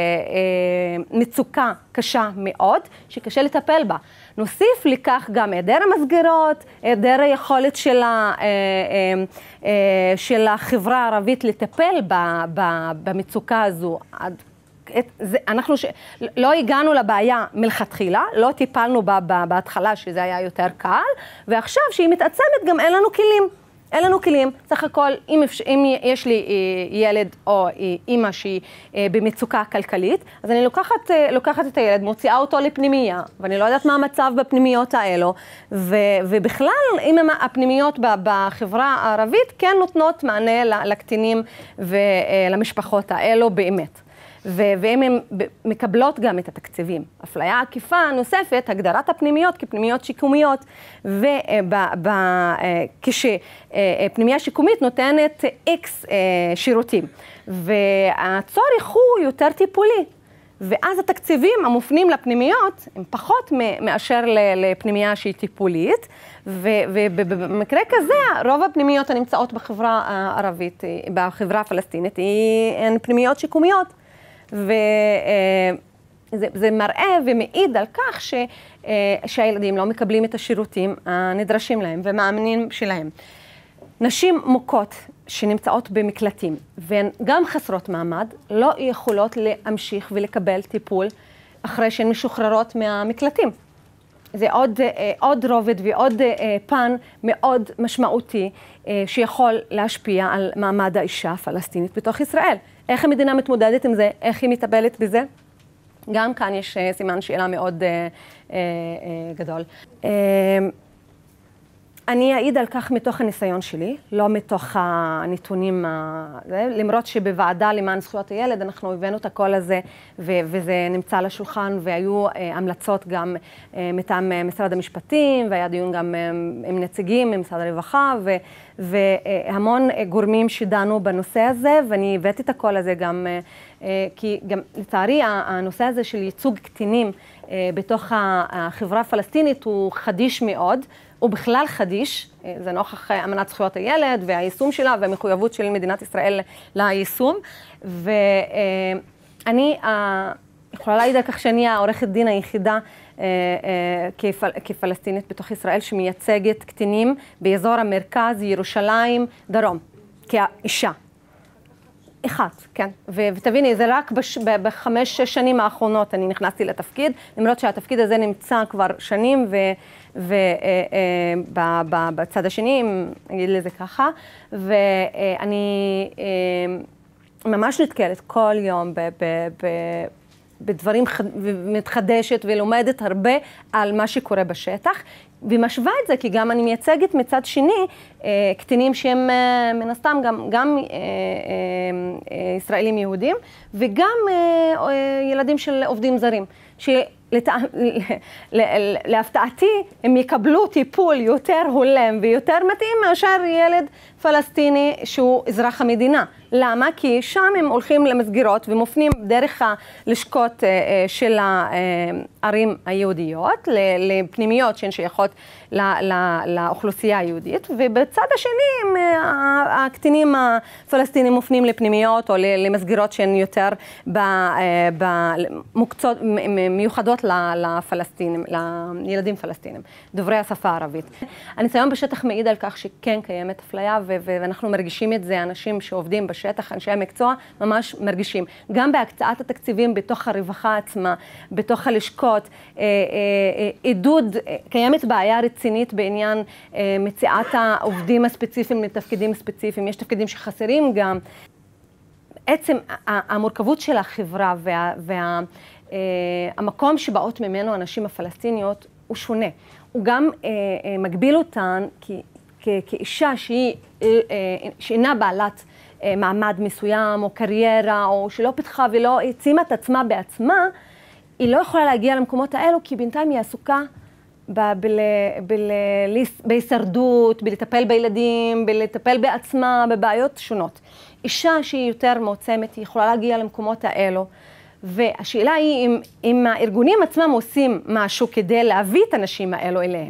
מצוקה קשה מאוד, שקשה לטפל בה. נוסיף לכך גם היעדר המסגרות, היעדר היכולת של, ה, אה, אה, אה, של החברה הערבית לטפל ב, ב, במצוקה הזו. את, זה, אנחנו ש, לא הגענו לבעיה מלכתחילה, לא טיפלנו בה בהתחלה שזה היה יותר קל, ועכשיו שהיא מתעצמת גם אין לנו כלים. אין לנו כלים, סך הכל, אם, אם יש לי ילד או אימא שהיא במצוקה כלכלית, אז אני לוקחת, לוקחת את הילד, מוציאה אותו לפנימייה, ואני לא יודעת מה המצב בפנימיות האלו, ו, ובכלל, אם הפנימיות בחברה הערבית כן נותנות מענה לקטינים ולמשפחות האלו באמת. והן מקבלות גם את התקציבים. אפליה עקיפה נוספת, הגדרת הפנימיות כפנימיות שיקומיות, וכשפנימיה שיקומית נותנת איקס שירותים, והצורך הוא יותר טיפולי, ואז התקציבים המופנים לפנימיות הם פחות מאשר לפנימיה שהיא טיפולית, ובמקרה כזה רוב הפנימיות הנמצאות בחברה הערבית, בחברה הפלסטינית, הן פנימיות שיקומיות. וזה מראה ומעיד על כך ש, שהילדים לא מקבלים את השירותים הנדרשים להם ומאמנים שלהם. נשים מוכות שנמצאות במקלטים והן גם חסרות מעמד לא יכולות להמשיך ולקבל טיפול אחרי שהן משוחררות מהמקלטים. זה עוד, עוד רובד ועוד פן מאוד משמעותי שיכול להשפיע על מעמד האישה הפלסטינית בתוך ישראל. איך המדינה מתמודדת עם זה? איך היא מטפלת בזה? גם כאן יש סימן שאלה מאוד אה, אה, גדול. אה, אני אעיד על כך מתוך הניסיון שלי, לא מתוך הנתונים, למרות שבוועדה למען זכויות הילד אנחנו הבאנו את הקול הזה, וזה נמצא על השולחן, והיו המלצות גם מטעם משרד המשפטים, והיה דיון גם עם נציגים ממשרד הרווחה, והמון גורמים שדנו בנושא הזה, ואני הבאתי את הקול הזה גם, כי גם לצערי הנושא הזה של ייצוג קטינים בתוך החברה הפלסטינית הוא חדיש מאוד, הוא בכלל חדיש, זה נוכח אמנת זכויות הילד והיישום שלה והמחויבות של מדינת ישראל ליישום. ואני יכולה להעיד על כך שאני העורכת דין היחידה כפל, כפלסטינית בתוך ישראל שמייצגת קטינים באזור המרכז, ירושלים, דרום, כאישה. אחת, כן. ותביני, זה רק בש, בחמש, שש שנים האחרונות אני נכנסתי לתפקיד, למרות שהתפקיד הזה נמצא כבר שנים, ובצד השני, אם נגיד לזה ככה, ואני ממש נתקלת כל יום ב... ב, ב בדברים מתחדשת ולומדת הרבה על מה שקורה בשטח, ומשווה את זה, כי גם אני מייצגת מצד שני קטינים שהם מן הסתם גם, גם ישראלים יהודים, וגם ילדים של עובדים זרים, שלהפתעתי הם יקבלו טיפול יותר הולם ויותר מתאים מאשר ילד פלסטיני שהוא אזרח המדינה. למה? כי שם הם הולכים למסגרות ומופנים דרך הלשכות של הערים היהודיות, לפנימיות שהן שייכות לאוכלוסייה היהודית, ובצד השני הקטינים הפלסטינים מופנים לפנימיות או למסגרות שהן יותר במוקצות, מיוחדות לפלסטינים, לילדים פלסטינים, דוברי השפה הערבית. הניסיון בשטח מעיד על כך שכן קיימת אפליה, ואנחנו מרגישים את זה, אנשים שעובדים בשטח, אנשי המקצוע, ממש מרגישים. גם בהקצאת התקציבים בתוך הרווחה עצמה, בתוך הלשכות, עידוד, קיימת בעיה רצינית בעניין מציאת העובדים הספציפיים לתפקידים ספציפיים. יש תפקידים שחסרים גם. בעצם המורכבות של החברה והמקום שבאות ממנו הנשים הפלסטיניות הוא שונה. הוא גם מגביל אותן כאישה שהיא שאינה בעלת מעמד מסוים או קריירה, או שלא פיתחה ולא העצימה את עצמה בעצמה, היא לא יכולה להגיע למקומות האלו, כי בינתיים היא עסוקה בהישרדות, בלטפל בילדים, בלטפל בעצמה, בבעיות שונות. אישה שהיא יותר מעוצמת, היא יכולה להגיע למקומות האלו, והשאלה היא אם, אם הארגונים עצמם עושים משהו כדי להביא את הנשים האלו אליהם.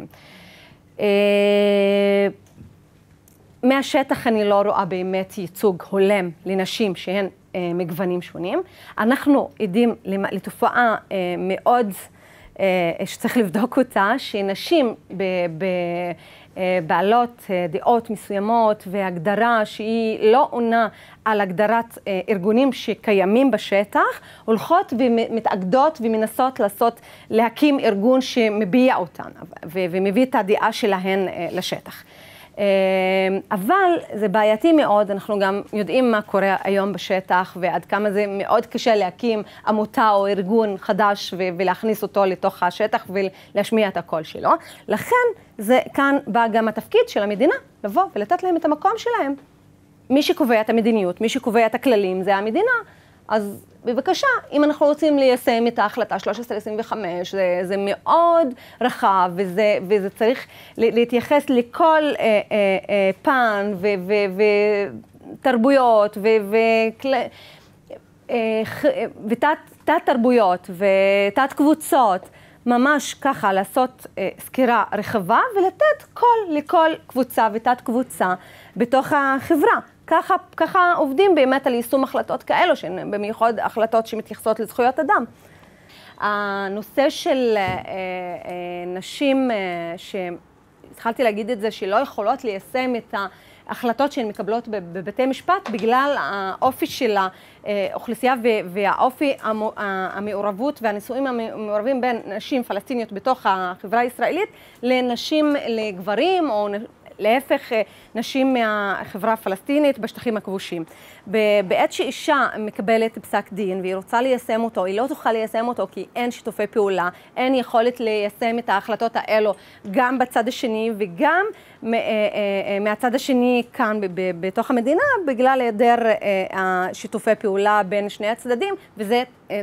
מהשטח אני לא רואה באמת ייצוג הולם לנשים שהן אה, מגוונים שונים. אנחנו עדים לתופעה אה, מאוד, אה, שצריך לבדוק אותה, שנשים ב, ב, אה, בעלות אה, דעות מסוימות והגדרה שהיא לא עונה על הגדרת אה, ארגונים שקיימים בשטח, הולכות ומתאגדות ומנסות לעשות, להקים ארגון שמביע אותן ו, ומביא את הדעה שלהן אה, לשטח. אבל זה בעייתי מאוד, אנחנו גם יודעים מה קורה היום בשטח ועד כמה זה מאוד קשה להקים עמותה או ארגון חדש ולהכניס אותו לתוך השטח ולהשמיע את הקול שלו. לכן זה כאן בא גם התפקיד של המדינה לבוא ולתת להם את המקום שלהם. מי שקובע את המדיניות, מי שקובע את הכללים זה המדינה. אז בבקשה, אם אנחנו רוצים ליישם את ההחלטה שלוש עשרה עשרים וחמש, זה, זה מאוד רחב, וזה, וזה צריך להתייחס לכל אה, אה, אה, פן ו, ו, ותרבויות ו, ו, אה, ותת תת תרבויות ותת קבוצות, ממש ככה לעשות אה, סקירה רחבה ולתת קול לכל קבוצה ותת קבוצה בתוך החברה. ככה, ככה עובדים באמת על יישום החלטות כאלו, שהן במיוחד החלטות שמתייחסות לזכויות אדם. הנושא של אה, אה, נשים, אה, שהתחלתי להגיד את זה, שלא יכולות ליישם את ההחלטות שהן מקבלות בבתי משפט, בגלל האופי של האוכלוסייה והאופי המעורבות והנישואים המעורבים בין נשים פלסטיניות בתוך החברה הישראלית, לנשים, לגברים או להפך נשים מהחברה הפלסטינית בשטחים הכבושים. בעת שאישה מקבלת פסק דין והיא רוצה ליישם אותו, היא לא תוכל ליישם אותו כי אין שיתופי פעולה, אין יכולת ליישם את ההחלטות האלו גם בצד השני וגם מהצד השני כאן בתוך המדינה, בגלל היעדר שיתופי פעולה בין שני הצדדים, וזה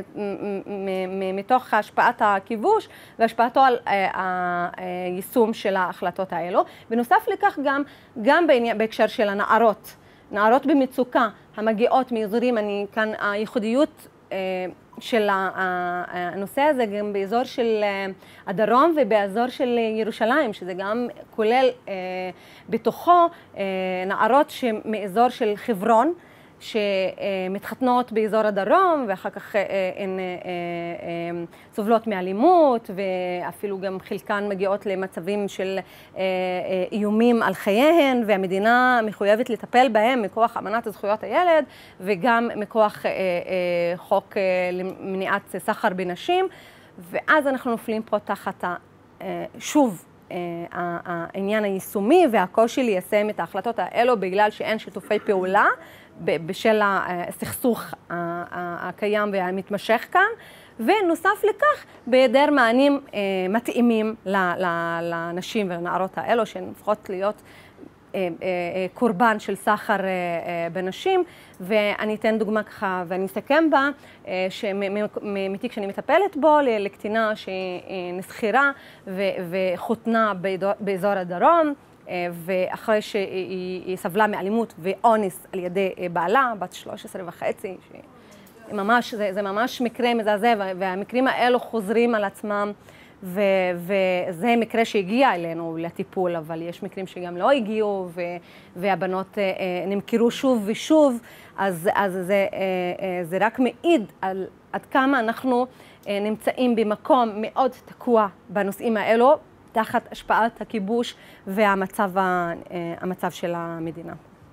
מתוך השפעת הכיבוש והשפעתו על היישום של ההחלטות האלו. בנוסף לכך גם, גם בהקשר של הנערות, נערות במצוקה המגיעות מאזורים, אני כאן הייחודיות של הנושא הזה גם באזור של הדרום ובאזור של ירושלים, שזה גם כולל בתוכו נערות מאזור של חברון, שמתחתנות באזור הדרום, ואחר כך הן סובלות מאלימות, ואפילו גם חלקן מגיעות למצבים של איומים על חייהן, והמדינה מחויבת לטפל בהם מכוח אמנת זכויות הילד, וגם מכוח חוק למניעת סחר בנשים, ואז אנחנו נופלים פה תחת שוב העניין היישומי והקושי ליישם את ההחלטות האלו בגלל שאין שיתופי פעולה בשל הסכסוך הקיים והמתמשך כאן, ונוסף לכך בהיעדר מענים מתאימים לנשים ולנערות האלו שהן הופכות להיות קורבן של סחר בנשים. ואני אתן דוגמה ככה ואני אסכם בה, שמתיק שאני מטפלת בו לקטינה שנסחרה וחותנה באזור הדרום, ואחרי שהיא סבלה מאלימות ואונס על ידי בעלה, בת שלוש עשרה וחצי, ממש, זה, זה ממש מקרה מזעזע, והמקרים האלו חוזרים על עצמם, ו, וזה מקרה שהגיע אלינו לטיפול, אבל יש מקרים שגם לא הגיעו, ו, והבנות נמכרו שוב ושוב, אז, אז זה, זה רק מעיד על עד כמה אנחנו נמצאים במקום מאוד תקוע בנושאים האלו, תחת השפעת הכיבוש והמצב המצב של המדינה.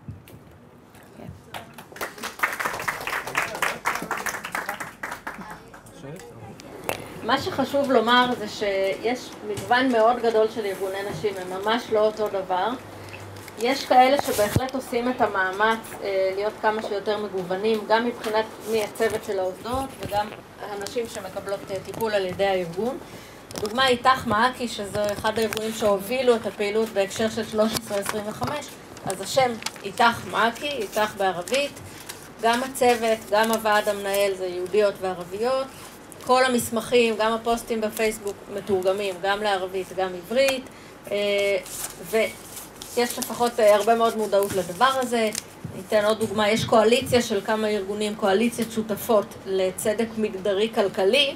מה שחשוב לומר זה שיש מגוון מאוד גדול של ארגוני נשים, הם ממש לא אותו דבר. יש כאלה שבהחלט עושים את המאמץ להיות כמה שיותר מגוונים, גם מבחינת מי הצוות של העובדות וגם הנשים שמקבלות טיפול על ידי הארגון. דוגמה איתך מעכי, שזה אחד הארגונים שהובילו את הפעילות בהקשר של שלוש עשרה עשרים וחמש, אז השם איתך מעכי, איתך בערבית, גם הצוות, גם הוועד המנהל זה יהודיות וערביות, כל המסמכים, גם הפוסטים בפייסבוק מתורגמים, גם לערבית, גם עברית, ויש לפחות הרבה מאוד מודעות לדבר הזה. ניתן עוד דוגמה, יש קואליציה של כמה ארגונים, קואליציית שותפות לצדק מגדרי כלכלי,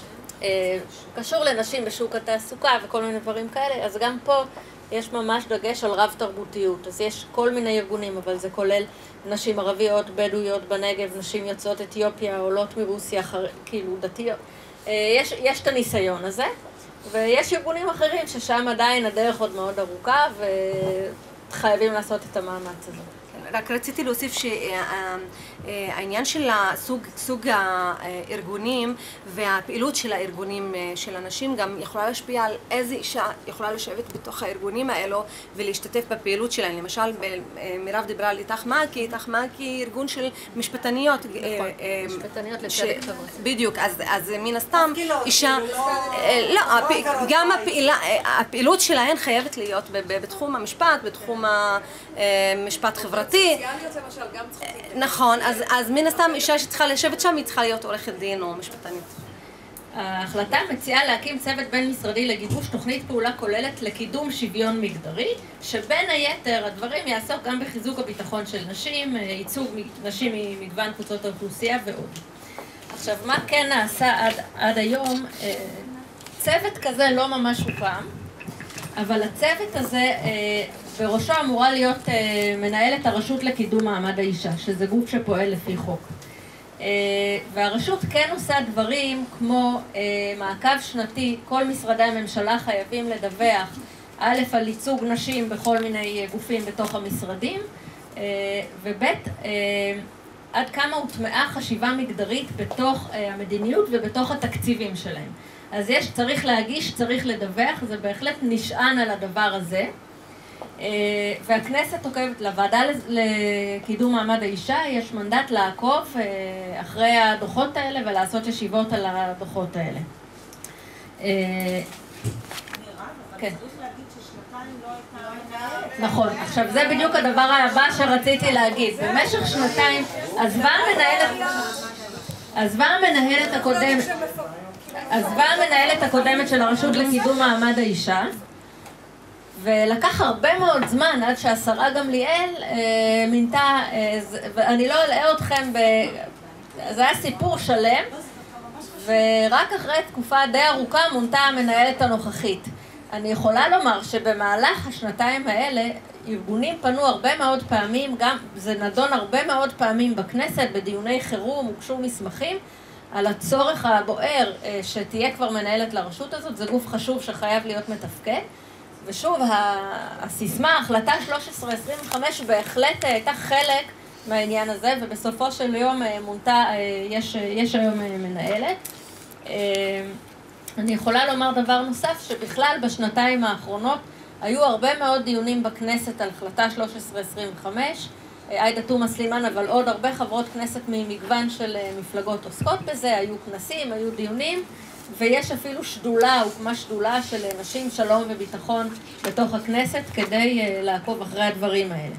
קשור לנשים בשוק התעסוקה וכל מיני דברים כאלה, אז גם פה יש ממש דגש על רב תרבותיות. אז יש כל מיני ארגונים, אבל זה כולל נשים ערביות, בדואיות בנגב, נשים יוצאות אתיופיה, עולות מרוסיה, כאילו דתיות. יש, יש את הניסיון הזה, ויש ארגונים אחרים ששם עדיין הדרך עוד מאוד ארוכה, וחייבים לעשות את המאמץ הזה. רק רציתי להוסיף שהעניין של סוג, סוג הארגונים והפעילות של הארגונים של הנשים גם יכולה להשפיע על איזה אישה יכולה לשבת בתוך הארגונים האלו ולהשתתף בפעילות שלהם. למשל, מירב דיברה על איתך מעכי, איתך מעכי ארגון של משפטניות. נכון, משפטניות לצדק חברתי. בדיוק, אז מן הסתם אישה, לא, גם הפעילות שלהן חייבת להיות בתחום המשפט, בתחום המשפט חברתי. נכון, אז, אז מן הסתם אישה שצריכה לשבת שם היא צריכה להיות עורכת דין או משפטנית. ההחלטה מציעה להקים צוות בין משרדי לגיבוש תוכנית פעולה כוללת לקידום שוויון מגדרי, שבין היתר הדברים יעסוק גם בחיזוק הביטחון של נשים, ייצוג נשים ממגוון קבוצות האוכלוסייה ועוד. עכשיו, מה כן נעשה עד, עד היום? צוות כזה לא ממש הוקם, אבל הצוות הזה בראשו אמורה להיות מנהלת הרשות לקידום מעמד האישה, שזה גוף שפועל לפי חוק. והרשות כן עושה דברים כמו מעקב שנתי, כל משרדי הממשלה חייבים לדווח א' על ייצוג נשים בכל מיני גופים בתוך המשרדים, וב' עד כמה הוטמעה חשיבה מגדרית בתוך המדיניות ובתוך התקציבים שלהם. אז יש, צריך להגיש, צריך לדווח, זה בהחלט נשען על הדבר הזה. והכנסת עוקבת, לוועדה לקידום מעמד האישה יש מנדט לעקוב אחרי הדוחות האלה ולעשות ישיבות על הדוחות האלה. כן. נכון, עכשיו זה בדיוק הדבר הבא שרציתי להגיד. במשך שנתיים עזבה המנהלת עזבה המנהלת הקודמת עזבה המנהלת הקודמת של הרשות לקידום מעמד האישה, ולקח הרבה מאוד זמן עד שהשרה גמליאל אה, מינתה, אה, ואני לא אלאה אתכם, ב... זה היה סיפור שלם, ורק אחרי תקופה די ארוכה מונתה המנהלת הנוכחית. אני יכולה לומר שבמהלך השנתיים האלה, ארגונים פנו הרבה מאוד פעמים, גם זה נדון הרבה מאוד פעמים בכנסת, בדיוני חירום, הוגשו מסמכים, על הצורך הבוער שתהיה כבר מנהלת לרשות הזאת, זה גוף חשוב שחייב להיות מתפקד. ושוב, הסיסמה, החלטה שלוש עשרה עשרים וחמש בהחלט הייתה חלק מהעניין הזה, ובסופו של יום מונתה, יש, יש היום מנהלת. אני יכולה לומר דבר נוסף, שבכלל בשנתיים האחרונות היו הרבה מאוד דיונים בכנסת על החלטה שלוש עשרה עשרים וחמש, עאידה תומא סלימאן, אבל עוד הרבה חברות כנסת ממגוון של מפלגות עוסקות בזה, היו כנסים, היו דיונים, ויש אפילו שדולה, הוקמה שדולה של נשים, שלום וביטחון בתוך הכנסת, כדי לעקוב אחרי הדברים האלה.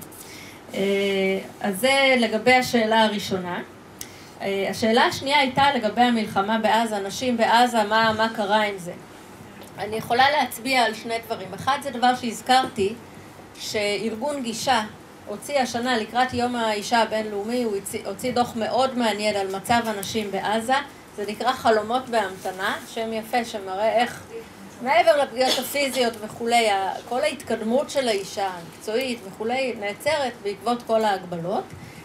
אז זה לגבי השאלה הראשונה. השאלה השנייה הייתה לגבי המלחמה בעזה, נשים בעזה, מה, מה קרה עם זה? אני יכולה להצביע על שני דברים. אחד זה דבר שהזכרתי, שארגון גישה הוציא השנה לקראת יום האישה הבינלאומי, הוא הוציא דוח מאוד מעניין על מצב הנשים בעזה, זה נקרא חלומות בהמתנה, שם יפה שמראה איך מעבר לפגיעות הפיזיות וכולי, כל ההתקדמות של האישה המקצועית וכולי נעצרת בעקבות כל ההגבלות.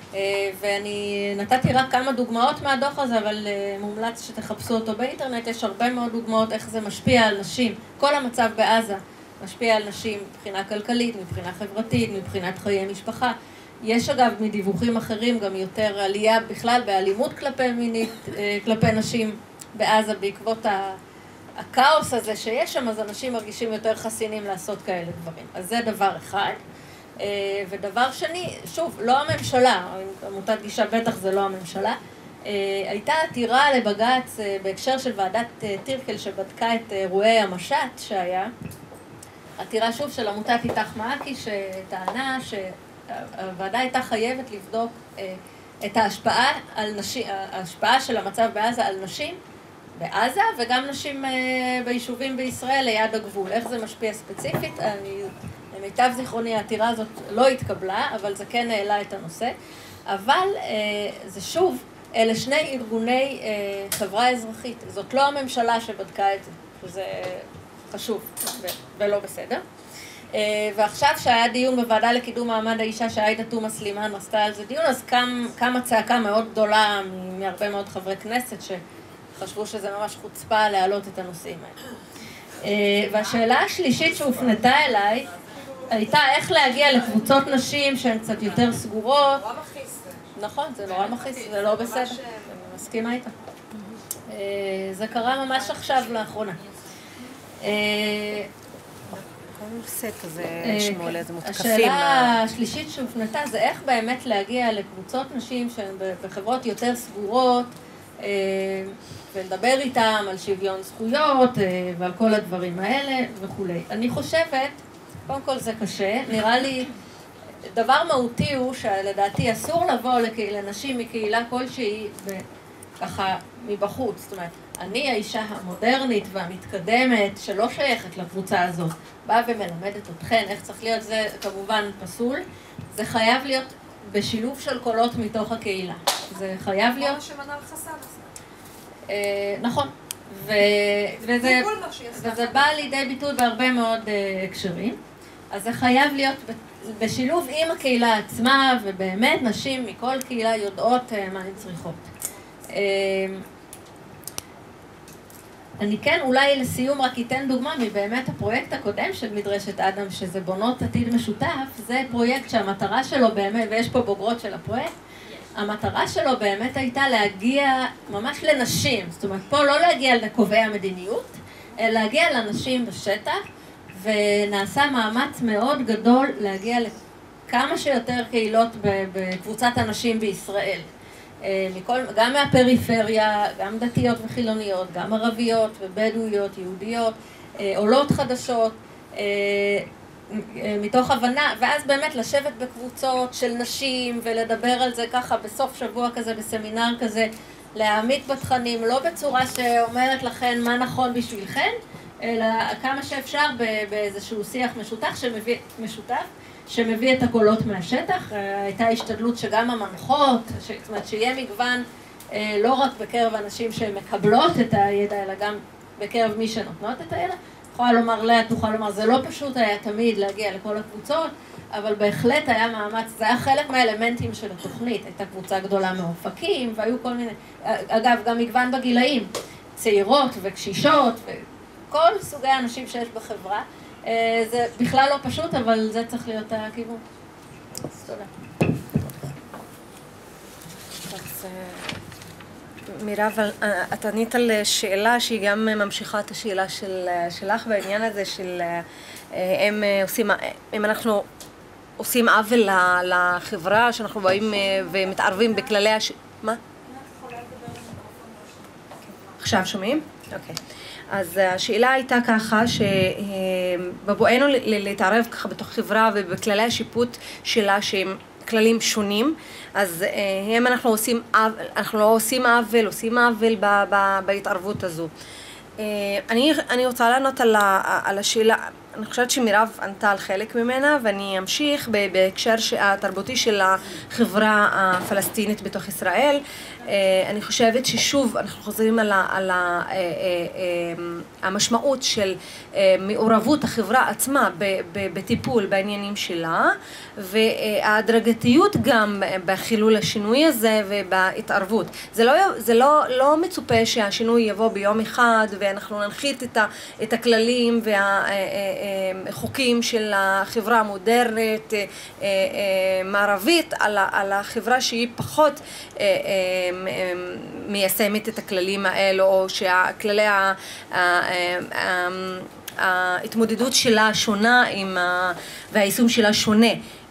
ואני נתתי רק כמה דוגמאות מהדוח הזה, אבל מומלץ שתחפשו אותו באינטרנט, יש הרבה מאוד דוגמאות איך זה משפיע על נשים, כל המצב בעזה משפיע על נשים מבחינה כלכלית, מבחינה חברתית, מבחינת חיי משפחה. יש אגב מדיווחים אחרים גם יותר עלייה בכלל באלימות כלפי מינית, כלפי נשים בעזה בעקבות הכאוס הזה שיש שם, אז אנשים מרגישים יותר חסינים לעשות כאלה דברים. אז זה דבר אחד. ודבר שני, שוב, לא הממשלה, עמותת גישה בטח זה לא הממשלה, הייתה עתירה לבג"ץ בהקשר של ועדת טירקל שבדקה את אירועי המשט שהיה, עתירה שוב של עמותת איתך מעכי שטענה שהוועדה הייתה חייבת לבדוק את ההשפעה, על נשים, ההשפעה של המצב בעזה על נשים בעזה וגם נשים ביישובים בישראל ליד הגבול, איך זה משפיע ספציפית. אני למיטב זיכרוני העתירה הזאת לא התקבלה, אבל זה כן העלה את הנושא. אבל זה שוב, אלה שני ארגוני חברה אזרחית. זאת לא הממשלה שבדקה את זה, שזה חשוב ולא בסדר. ועכשיו שהיה דיון בוועדה לקידום מעמד האישה, שעאידה תומא סלימאן עשתה על זה דיון, אז קם, קמה צעקה מאוד גדולה מהרבה מאוד חברי כנסת שחשבו שזה ממש חוצפה להעלות את הנושאים האלה. והשאלה השלישית שהופנתה אליי, הייתה איך להגיע לקבוצות נשים שהן קצת יותר סגורות. נורא מכעיס. נכון, זה נורא מכעיס, זה לא בסדר. אני מסכימה איתה. זה קרה ממש עכשיו לאחרונה. כל סט הזה שמואל, איזה מותקפים. השאלה השלישית שהופנתה זה איך באמת להגיע לקבוצות נשים שהן בחברות יותר סגורות, ולדבר איתם על שוויון זכויות ועל כל הדברים האלה וכולי. אני חושבת, קודם כל זה קשה, נראה לי דבר מהותי הוא שלדעתי אסור לבוא לנשים מקהילה כלשהי ככה מבחוץ. זאת אומרת, אני האישה המודרנית והמתקדמת שלא שייכת לקבוצה הזאת, באה ומלמדת אתכן איך צריך להיות, זה כמובן פסול. זה חייב להיות בשילוב של קולות מתוך הקהילה. זה חייב להיות... כמו שמנהל חסן עשה. נכון. וזה בא לידי ביטוי בהרבה מאוד הקשרים. אז זה חייב להיות בשילוב עם הקהילה עצמה, ובאמת נשים מכל קהילה יודעות מה הן צריכות. אני כן אולי לסיום רק אתן דוגמה מבאמת הפרויקט הקודם של מדרשת אדם, שזה בונות עתיד משותף. זה פרויקט שהמטרה שלו באמת, ויש פה בוגרות של הפרויקט, המטרה שלו באמת הייתה להגיע ממש לנשים. זאת אומרת, פה לא להגיע לקובעי המדיניות, אלא להגיע לנשים בשטח, ונעשה מאמץ מאוד גדול להגיע לכמה שיותר קהילות בקבוצת הנשים בישראל. מכל, גם מהפריפריה, גם דתיות וחילוניות, גם ערביות ובדואיות, יהודיות, עולות חדשות, מתוך הבנה, ואז באמת לשבת בקבוצות של נשים ולדבר על זה ככה בסוף שבוע כזה, בסמינר כזה, להעמיק בתכנים, לא בצורה שאומרת לכן מה נכון בשבילכן, אלא כמה שאפשר באיזשהו שיח משותף שמביא, משותף, שמביא את הקולות מהשטח. הייתה השתדלות שגם המנחות, זאת אומרת שיהיה מגוון לא רק בקרב אנשים שמקבלות את הידע, אלא גם בקרב מי שנותנות את הידע, יכולה לומר לה, תוכל לומר, זה לא פשוט היה תמיד להגיע לכל הקבוצות, אבל בהחלט היה מאמץ, זה היה חלק מהאלמנטים של התוכנית, הייתה קבוצה גדולה מאופקים, והיו כל מיני, אגב, גם מגוון בגילאים, צעירות וקשישות, וכל סוגי האנשים שיש בחברה. זה בכלל לא פשוט, אבל זה צריך להיות הכיוון. תודה. מירב, את ענית על שאלה שהיא גם ממשיכה את השאלה של, שלך בעניין הזה של הם עושים, אם אנחנו עושים עוול לחברה, שאנחנו באים ומתערבים בכללי הש... מה? עכשיו שומעים? אוקיי. אז השאלה הייתה ככה, שבבואנו להתערב ככה בתוך חברה ובכללי השיפוט שלה שהם כללים שונים, אז הם אנחנו עושים עוול, אנחנו לא עושים עוול, עושים עוול בהתערבות הזו. אני, אני רוצה לענות על, על השאלה, אני חושבת שמירב ענתה על חלק ממנה, ואני אמשיך בהקשר התרבותי של החברה הפלסטינית בתוך ישראל. אני חושבת ששוב אנחנו חוזרים על, על המשמעות של מעורבות החברה עצמה בטיפול בעניינים שלה, וההדרגתיות גם בחילול השינוי הזה ובהתערבות. זה לא, זה לא, לא מצופה שהשינוי יבוא ביום אחד ואנחנו ננחית את, את הכללים והחוקים של החברה המודרנית מערבית על, על החברה שהיא פחות מיישמת את הכללים האלו, או שהכללי ההתמודדות שלה שונה והיישום שלה שונה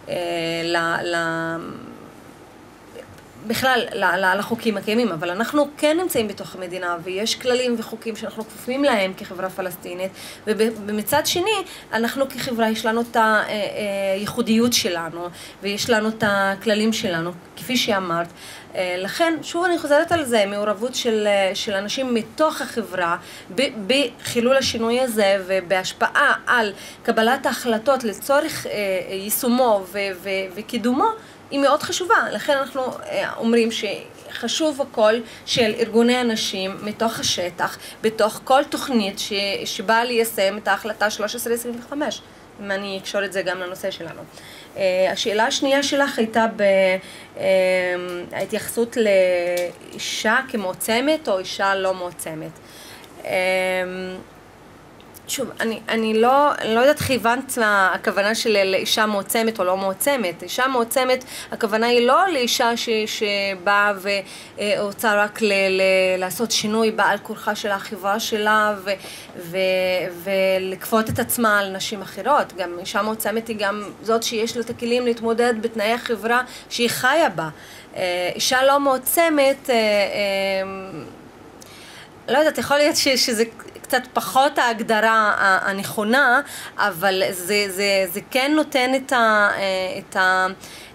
בכלל לחוקים הקיימים. אבל אנחנו כן נמצאים בתוך המדינה ויש כללים וחוקים שאנחנו כפופים להם כחברה פלסטינית, ובמצד שני אנחנו כחברה יש לנו את הייחודיות שלנו ויש לנו את הכללים שלנו כפי שאמרת. לכן, שוב אני חוזרת על זה, מעורבות של, של אנשים מתוך החברה בחילול השינוי הזה ובהשפעה על קבלת ההחלטות לצורך יישומו ו, ו, וקידומו היא מאוד חשובה. לכן אנחנו אומרים שחשוב הכל של ארגוני אנשים מתוך השטח, בתוך כל תוכנית ש, שבאה ליישם את ההחלטה שלוש עשרה עשרים וחמש. אם אני אקשור את זה גם לנושא שלנו. השאלה השנייה שלך הייתה בהתייחסות לאישה כמועצמת או אישה לא מועצמת. שוב, אני, אני לא, אני לא יודעת כיוונת הכוונה של לאישה מועצמת או לא מועצמת. אישה מועצמת, הכוונה היא לא לאישה ש, שבאה ורוצה רק ל, ל, לעשות שינוי בעל כורחה של החברה שלה ו, ו, ולכפות את עצמה על נשים אחרות. גם אישה מועצמת היא גם זאת שיש לה את הכלים להתמודד בתנאי החברה שהיא חיה בה. אישה לא מועצמת, לא יודעת, יכול להיות ש, שזה קצת פחות ההגדרה הנכונה, אבל זה, זה, זה כן נותן את ה, את ה,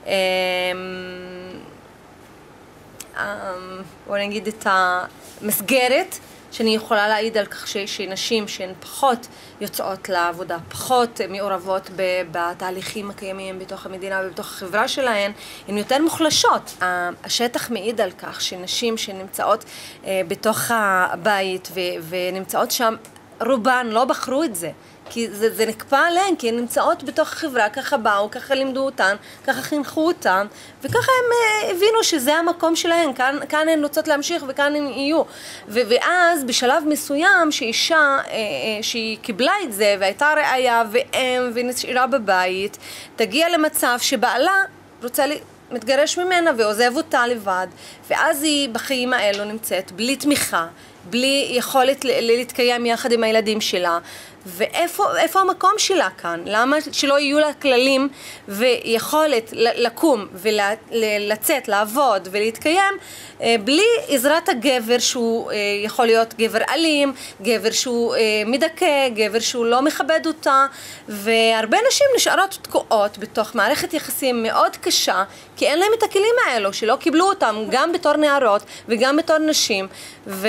בוא נגיד את המסגרת, שאני יכולה להעיד על כך שנשים שהן פחות יוצאות לעבודה, פחות מעורבות בתהליכים הקיימים בתוך המדינה ובתוך החברה שלהן, הן יותר מוחלשות. השטח מעיד על כך שנשים שנמצאות בתוך הבית ונמצאות שם, רובן לא בחרו את זה. כי זה, זה נקפא עליהן, כי הן נמצאות בתוך החברה, ככה באו, ככה לימדו אותן, ככה חינכו אותן, וככה הם הבינו שזה המקום שלהן, כאן, כאן הן רוצות להמשיך וכאן הן יהיו. ו, ואז בשלב מסוים שאישה שהיא קיבלה את זה והייתה ראיה ואם ונשארה בבית, תגיע למצב שבעלה רוצה לי, מתגרש ממנה ועוזב אותה לבד, ואז היא בחיים האלו נמצאת בלי תמיכה, בלי יכולת להתקיים יחד עם הילדים שלה. ואיפה איפה המקום שלה כאן? למה שלא יהיו לה כללים ויכולת לקום ולצאת, לעבוד ולהתקיים בלי עזרת הגבר שהוא יכול להיות גבר אלים, גבר שהוא מדכא, גבר שהוא לא מכבד אותה, והרבה נשים נשארות תקועות בתוך מערכת יחסים מאוד קשה, כי אין להם את הכלים האלו שלא קיבלו אותם גם בתור נערות וגם בתור נשים, ו...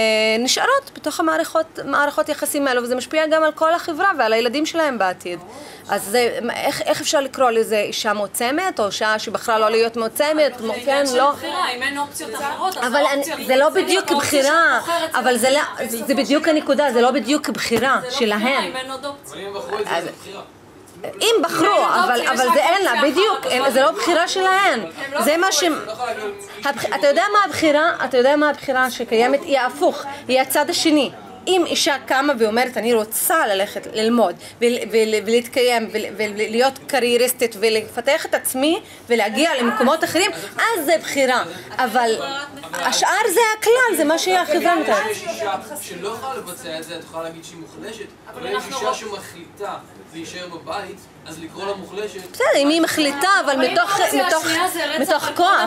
נשארות בתוך המערכות, מערכות יחסים האלו, וזה משפיע גם על כל החברה ועל הילדים שלהם בעתיד. אז זה, איך, איך אפשר לקרוא לזה אישה מועצמת, או אישה שבכלל לא להיות מועצמת, כן, לא. אם אין אופציות אחרות, אז אבל זה לא בדיוק בחירה, אבל זה, זה בדיוק הנקודה, זה לא בדיוק בחירה שלהם. אם אין עוד אופציות. אם בחרו את זה, זה בחירה. אם בחרו, אבל, אבל זה אין לה, בדיוק, זה לא בחירה שלהן. זה מה ש... אתה יודע מה הבחירה? אתה יודע מה הבחירה שקיימת? היא ההפוך, היא הצד השני. אם אישה קמה ואומרת, אני רוצה ללכת ללמוד ולהתקיים ולהיות קרייריסטית ולפתח את עצמי ולהגיע למקומות אחרים, אז זה בחירה. אבל השאר זה הכלל, זה מה שהחברה מתארת. יש אישה שלא יכולה לבצע את זה, את יכולה להגיד שהיא מוחלשת, אבל יש אישה שמחליטה להישאר בבית, אז לקרוא לה מוחלשת. בסדר, אם היא מחליטה, אבל מתוך כוח.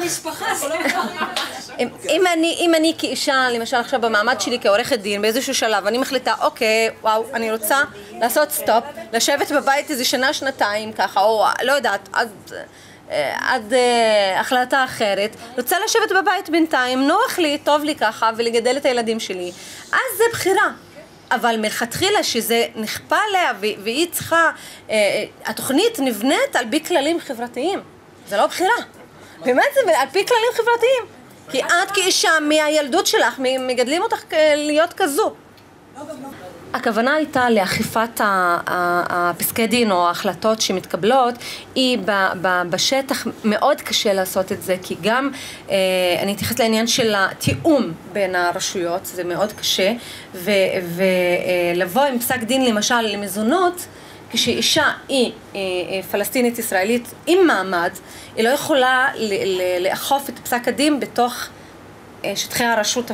אם אני כאישה, למשל עכשיו במעמד שלי כעורכת דין, באיזשהו שלב, אני מחליטה, אוקיי, וואו, אני רוצה לעשות סטופ, לשבת בבית איזה שנה, שנתיים, ככה, או לא יודעת, עד החלטה אחרת, רוצה לשבת בבית בינתיים, נוח לי, טוב לי ככה, ולגדל את הילדים שלי. אז זה בחירה. אבל מלכתחילה שזה נכפה עליה והיא צריכה, התוכנית נבנית על פי כללים חברתיים. זה לא בחירה. באמת זה על פי כללים חברתיים. כי את כאישה מהילדות שלך, מגדלים אותך להיות כזו. הכוונה הייתה לאכיפת הפסקי דין או ההחלטות שמתקבלות, היא בשטח מאוד קשה לעשות את זה, כי גם אני אתייחס לעניין של התיאום בין הרשויות, זה מאוד קשה, ולבוא עם פסק דין למשל למזונות, כשאישה היא פלסטינית ישראלית עם מעמד, היא לא יכולה לאכוף את פסק הדין בתוך שטחי הרשות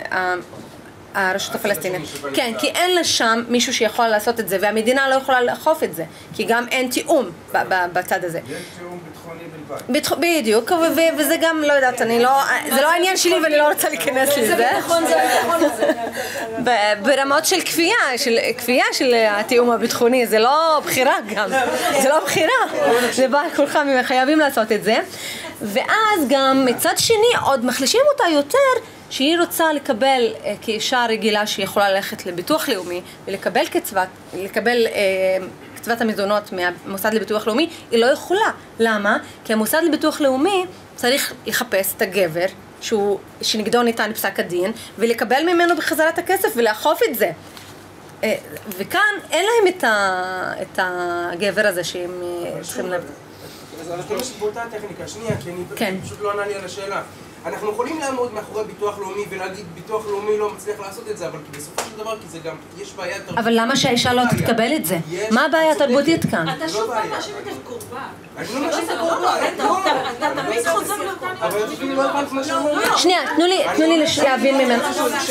הרשות הפלסטינית. כן, כי אין לה שם מישהו שיכול לעשות את זה, והמדינה לא יכולה לאכוף את זה, כי גם אין תיאום בצד הזה. יש תיאום ביטחוני בלבד. בדיוק, וזה גם, לא יודעת, אני לא, זה לא העניין שלי ואני לא רוצה להיכנס לזה. זה ביטחון, זה ביטחון הזה. ברמות של כפייה, של כפייה של התיאום הביטחוני, זה לא בחירה גם, זה לא בחירה, זה בא כולכם חייבים לעשות את זה. ואז גם מצד שני עוד מחלישים אותה יותר, שהיא רוצה לקבל כאישה רגילה שיכולה ללכת לביטוח לאומי ולקבל קצבת, לקבל אה, קצבת המזונות מהמוסד לביטוח לאומי, היא לא יכולה. למה? כי המוסד לביטוח לאומי צריך לחפש את הגבר שהוא, שנגדו ניתן פסק הדין ולקבל ממנו בחזרה את הכסף ולאכוף את זה. אה, וכאן אין להם את, ה, את הגבר הזה שהם צריכים לב. אז אנחנו משת באותה טכניקה, שנייה, כי אני פשוט לא ענה לי על השאלה. אנחנו יכולים לעמוד מאחורי ביטוח לאומי ולהגיד ביטוח לאומי לא מצליח לעשות את זה, אבל בסופו של דבר, כי זה גם, יש בעיה תרבותית. אבל למה שהאישה לא תתקבל את זה? מה הבעיה התרבותית כאן? אתה שוב פעם מאשים את הקורבן. אני לא מאשים את הקורבן, אתה תמיד חוזר לאותה נקודה. אבל יש לי לא הבנת מה שאומרים. שנייה, תנו לי להבין ממנו.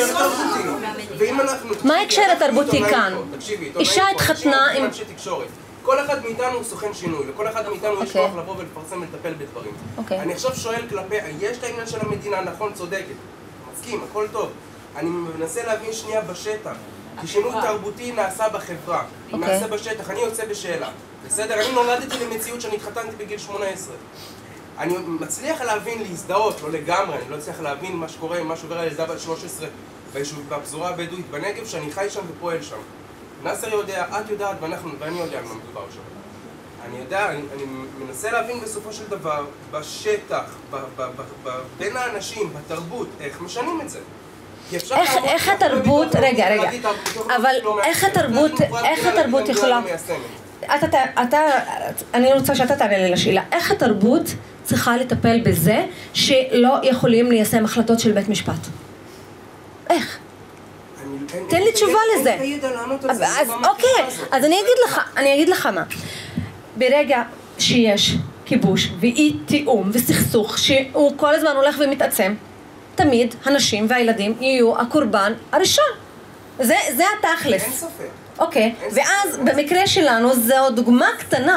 מה ההקשר התרבותי כאן? אישה התחתנה עם... כל אחד מאיתנו הוא סוכן שינוי, לכל אחד מאיתנו יש כוח לבוא ולפרסם ולטפל בדברים. אני עכשיו שואל כלפי, יש את העניין של המדינה, נכון, צודקת, מסכים, הכל טוב. אני מנסה להבין שנייה בשטח, כי שינוי תרבותי נעשה בחברה, נעשה בשטח, אני יוצא בשאלה. בסדר, אני נולדתי למציאות שאני התחתנתי בגיל שמונה עשרה. אני מצליח להבין, להזדהות, לא לגמרי, אני לא מצליח להבין מה שקורה, מה שעובר על ילדה בת שלוש עשרה בפזורה הבדואית בנגב, שאני חי שם ופועל שם. נאסר יודע, את יודעת ואנחנו, ואני יודע על מה מדובר שם. אני יודע, אני, אני מנסה להבין בסופו של דבר, בשטח, ב, ב, ב, ב, בין האנשים, בתרבות, איך משנים את זה. איך, איך התרבות, רגע, רגע, אבל איך התרבות, איך התרבות יכולה... אתה, אתה, אני רוצה שאתה תענה לי לשאלה, איך התרבות צריכה לטפל בזה שלא יכולים ליישם החלטות של בית משפט? איך? תן לי תשובה לזה. אז אוקיי, אז אני אגיד לך, אני אגיד לך מה. ברגע שיש כיבוש ואי תיאום וסכסוך שהוא כל הזמן הולך ומתעצם, תמיד הנשים והילדים יהיו הקורבן הראשון. זה, זה התכלס. אין ספק. אוקיי, ואז במקרה שלנו זו דוגמה קטנה.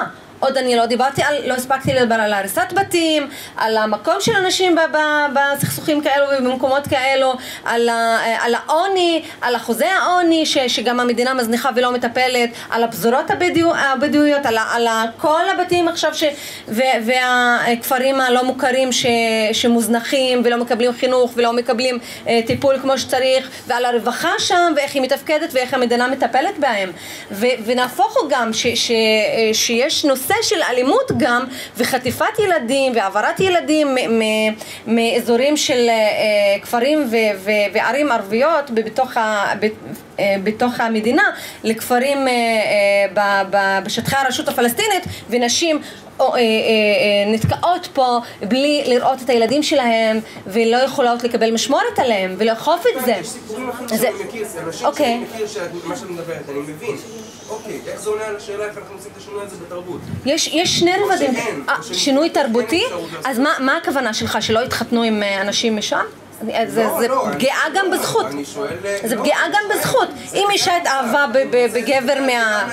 עוד אני לא דיברתי על, לא הספקתי לדבר על הריסת בתים, על המקום של אנשים בסכסוכים כאלו ובמקומות כאלו, על, על העוני, על אחוזי העוני ש, שגם המדינה מזניחה ולא מטפלת, על הפזורות הבדואיות, הבדואיות, על, על כל הבתים עכשיו ש, ו, והכפרים הלא מוכרים ש, שמוזנחים ולא מקבלים חינוך ולא מקבלים אה, טיפול כמו שצריך, ועל הרווחה שם ואיך היא מתפקדת ואיך המדינה מטפלת בהם. ו, ונהפוך הוא גם ש, ש, שיש נושא של אלימות גם וחטיפת ילדים והעברת ילדים מאזורים של אה, כפרים ו, ו, וערים ערביות בתוך, ה, בתוך המדינה לכפרים אה, אה, בשטחי הרשות הפלסטינית, ונשים או, אה, אה, נתקעות פה בלי לראות את הילדים שלהם ולא יכולות לקבל משמורת עליהם ולאכוף את זה. יש סיפורים אחרים שאני מכיר, אנשים שאני מכיר שמה שאני מדברת, אני מבין. אוקיי, איך זה עונה על השאלה איך אנחנו עושים את השינוי הזה בתרבות? יש שני רבדים. שינוי תרבותי? אז מה הכוונה שלך, שלא התחתנו עם אנשים משם? זה פגיעה גם בזכות. זה פגיעה גם בזכות. אם אישה התאהבה בגבר מה...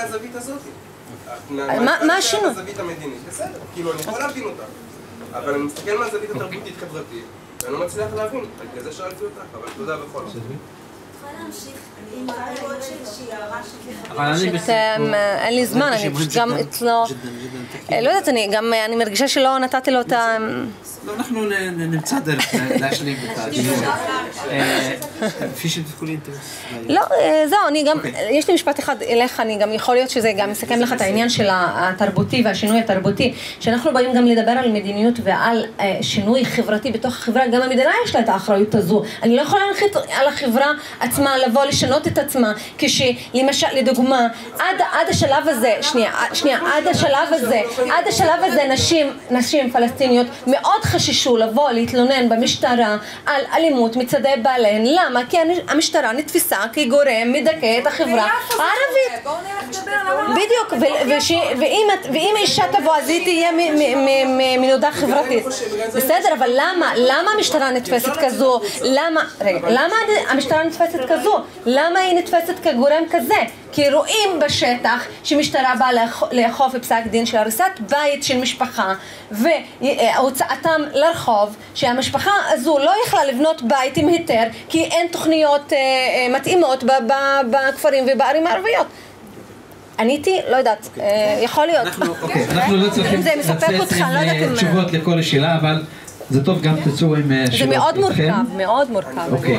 מה השינוי? מהזווית המדינית, בסדר, כאילו אני יכול להבין אותה, אבל אני מסתכל מהזווית התרבותית חברתית ואני לא מצליח להבין, בגלל זה שאלתי אותך, אבל תודה בכל זאת. יכולה להמשיך עם העוד של שיערה אין לי זמן, אני פשוט גם אצלו, לא יודעת, אני גם, אני מרגישה שלא נתתי לו את ה... אנחנו נמצא דרך להשלים את הדיון. כפי שתקולי אינטרס. לא, זהו, אני גם, יש לי משפט אחד אליך, אני גם יכול להיות שזה גם מסכם לך את העניין של התרבותי והשינוי התרבותי, שאנחנו באים גם לדבר על מדיניות ועל שינוי חברתי בתוך החברה, גם המדינה יש לה את האחריות הזו. אני לא יכולה להנחית על החברה עצמה לבוא לשנות את עצמה, כשלמשל, לדוגמה, עד, עד השלב הזה, שנייה, שנייה, עד השלב הזה, עד השלב הזה נשים, נשים פלסטיניות מאוד חששו לבוא להתלונן במשטרה על אלימות מצדי בעליהן. למה? כי המשטרה נתפסה כגורם מדכא את החברה הערבית. בדיוק, ואם אישה תבוא אז היא תהיה מנודה חברתית. בסדר, אבל למה? למה המשטרה נתפסת כזו? למה? רגע, למה המשטרה נתפסת כזו? למה היא נתפסת כגורם כזה? כי רואים בשטח שמשטרה באה לאכוף בפסק דין של הריסת בית של משפחה והוצאתם לרחוב, שהמשפחה הזו לא יכלה לבנות בית עם היתר כי אין תוכניות מתאימות בכפרים ובערים הערביות. עניתי? לא יודעת, יכול להיות. אנחנו לא צריכים לצאת עם תשובות לכל השאלה, אבל זה טוב גם תצאו עם שאלות. זה מאוד מורכב, מאוד מורכב. אוקיי,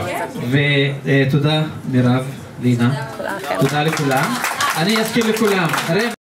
ותודה מירב, לינה. תודה לכולם. אני אזכיר לכולם.